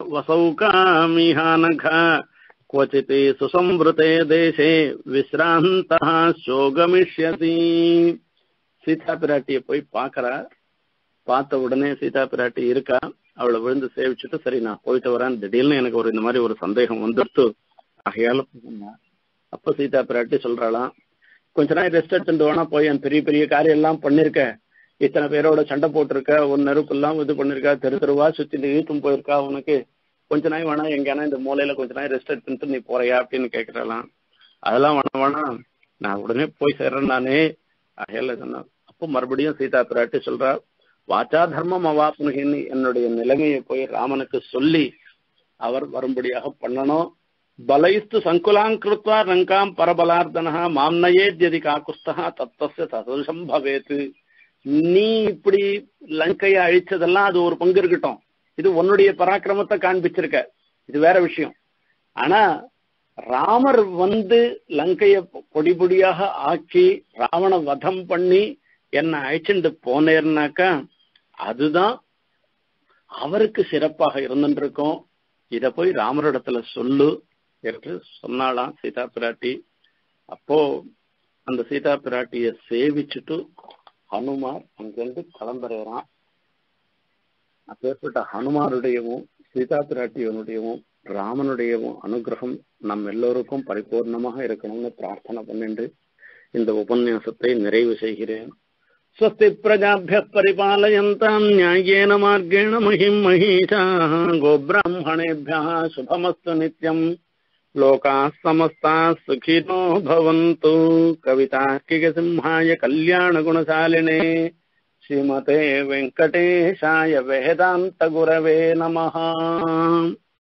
வசௌகாமிஹானகா क्वचित् सुसंवृते देशे विश्रान्तः शोगमिष्यति. சீதா பிராட்டியை போய் பார்க்கறா. பார்த்த உடனே சீதா பிராட்டி இருக்கா. அவளை விழுந்து சேவிச்சுட்டு சரி நான் போயிட்டு வரேன், திடீர்னு எனக்கு ஒரு இந்த மாதிரி ஒரு சந்தேகம் வந்துடுத்து, ஆகையால. அப்ப சீதா பிராட்டி சொல்றாளாம், கொஞ்ச நாள் ரெஸ்ட் எடுத்துட்டு வேணா போய் என் பெரிய பெரிய காரியம் எல்லாம் பண்ணிருக்க, இத்தனை பேரோட சண்டை போட்டிருக்க, ஒரு நெருப்பு எல்லாம் இது பண்ணிருக்கா, தெரு தெருவா சுத்தி இழுத்தும் போயிருக்கா, உனக்கு கொஞ்ச நாள் வேணா எங்கன்னா இந்த மூலையில கொஞ்ச நாள் ரெஸ்ட் எடுத்துட்டு நீ போறியா அப்படின்னு கேட்கறலாம். அதெல்லாம் வேணா நான் உடனே போய் சேர்றேன் நானே, ஆகையால சொன்னான். அப்போ மறுபடியும் சீதா பிராட்டி சொல்றா, வாச்சா தர்மம் அவாப்னுகின்னு என்னுடைய நிலைமையை போய் ராமனுக்கு சொல்லி அவர் வரும்படியாக பண்ணணும். பலைஸ்து சங்குலாங்கிருத்வா ரங்காம் பரபலார்த்தனா மாம்னயே ஜதி காக்குஸ்தா தத்தஸ்ய சதுஷம் பவேத்து. நீ இப்படி லங்கையை அழிச்சதெல்லாம் அது ஒரு பங்கு இருக்கட்டும், இது உன்னுடைய பராக்கிரமத்தை காண்பிச்சிருக்க, இது வேற விஷயம். ஆனா ராமர் வந்து லங்கைய பொடி பொடியாக ஆக்கி ராவண வதம் பண்ணி என்ன அழைச்சுட்டு போனேர்னாக்கா அதுதான் அவருக்கு சிறப்பாக இருந்துருக்கும். இத போய் ராமரிடத்துல சொல்லு என்று சொன்னாலாம் சீதா பிராட்டி. அப்போ அந்த சீதா பிராட்டிய சேவிச்சுட்டு ஹனுமார் அங்கிருந்து கிளம்புறான். அப்பேற்பட்ட ஹனுமாருடையவும் சீதா பிராட்டியனுடையவும் ராமனுடையவும் அனுகிரகம் நம் எல்லோருக்கும் பரிபூர்ணமாக இருக்கணும்னு பிரார்த்தனை பண்ணிட்டு இந்த உபன்யாசத்தை நிறைவு செய்கிறேன். स्वस्ति प्रजाभ्यः परिपालयन्तां न्याय्येन मार्गेण महिं महिषाः गोब्राह्मणेभ्यः शुभमस्तु नित्यम् लोकाः समस्ताः सुखिनो भवन्तु। कवितार्किकसिंहाय कल्याणगुणशालिने श्रीमते वेङ्कटेशाय वेदान्तगुरवे नमः।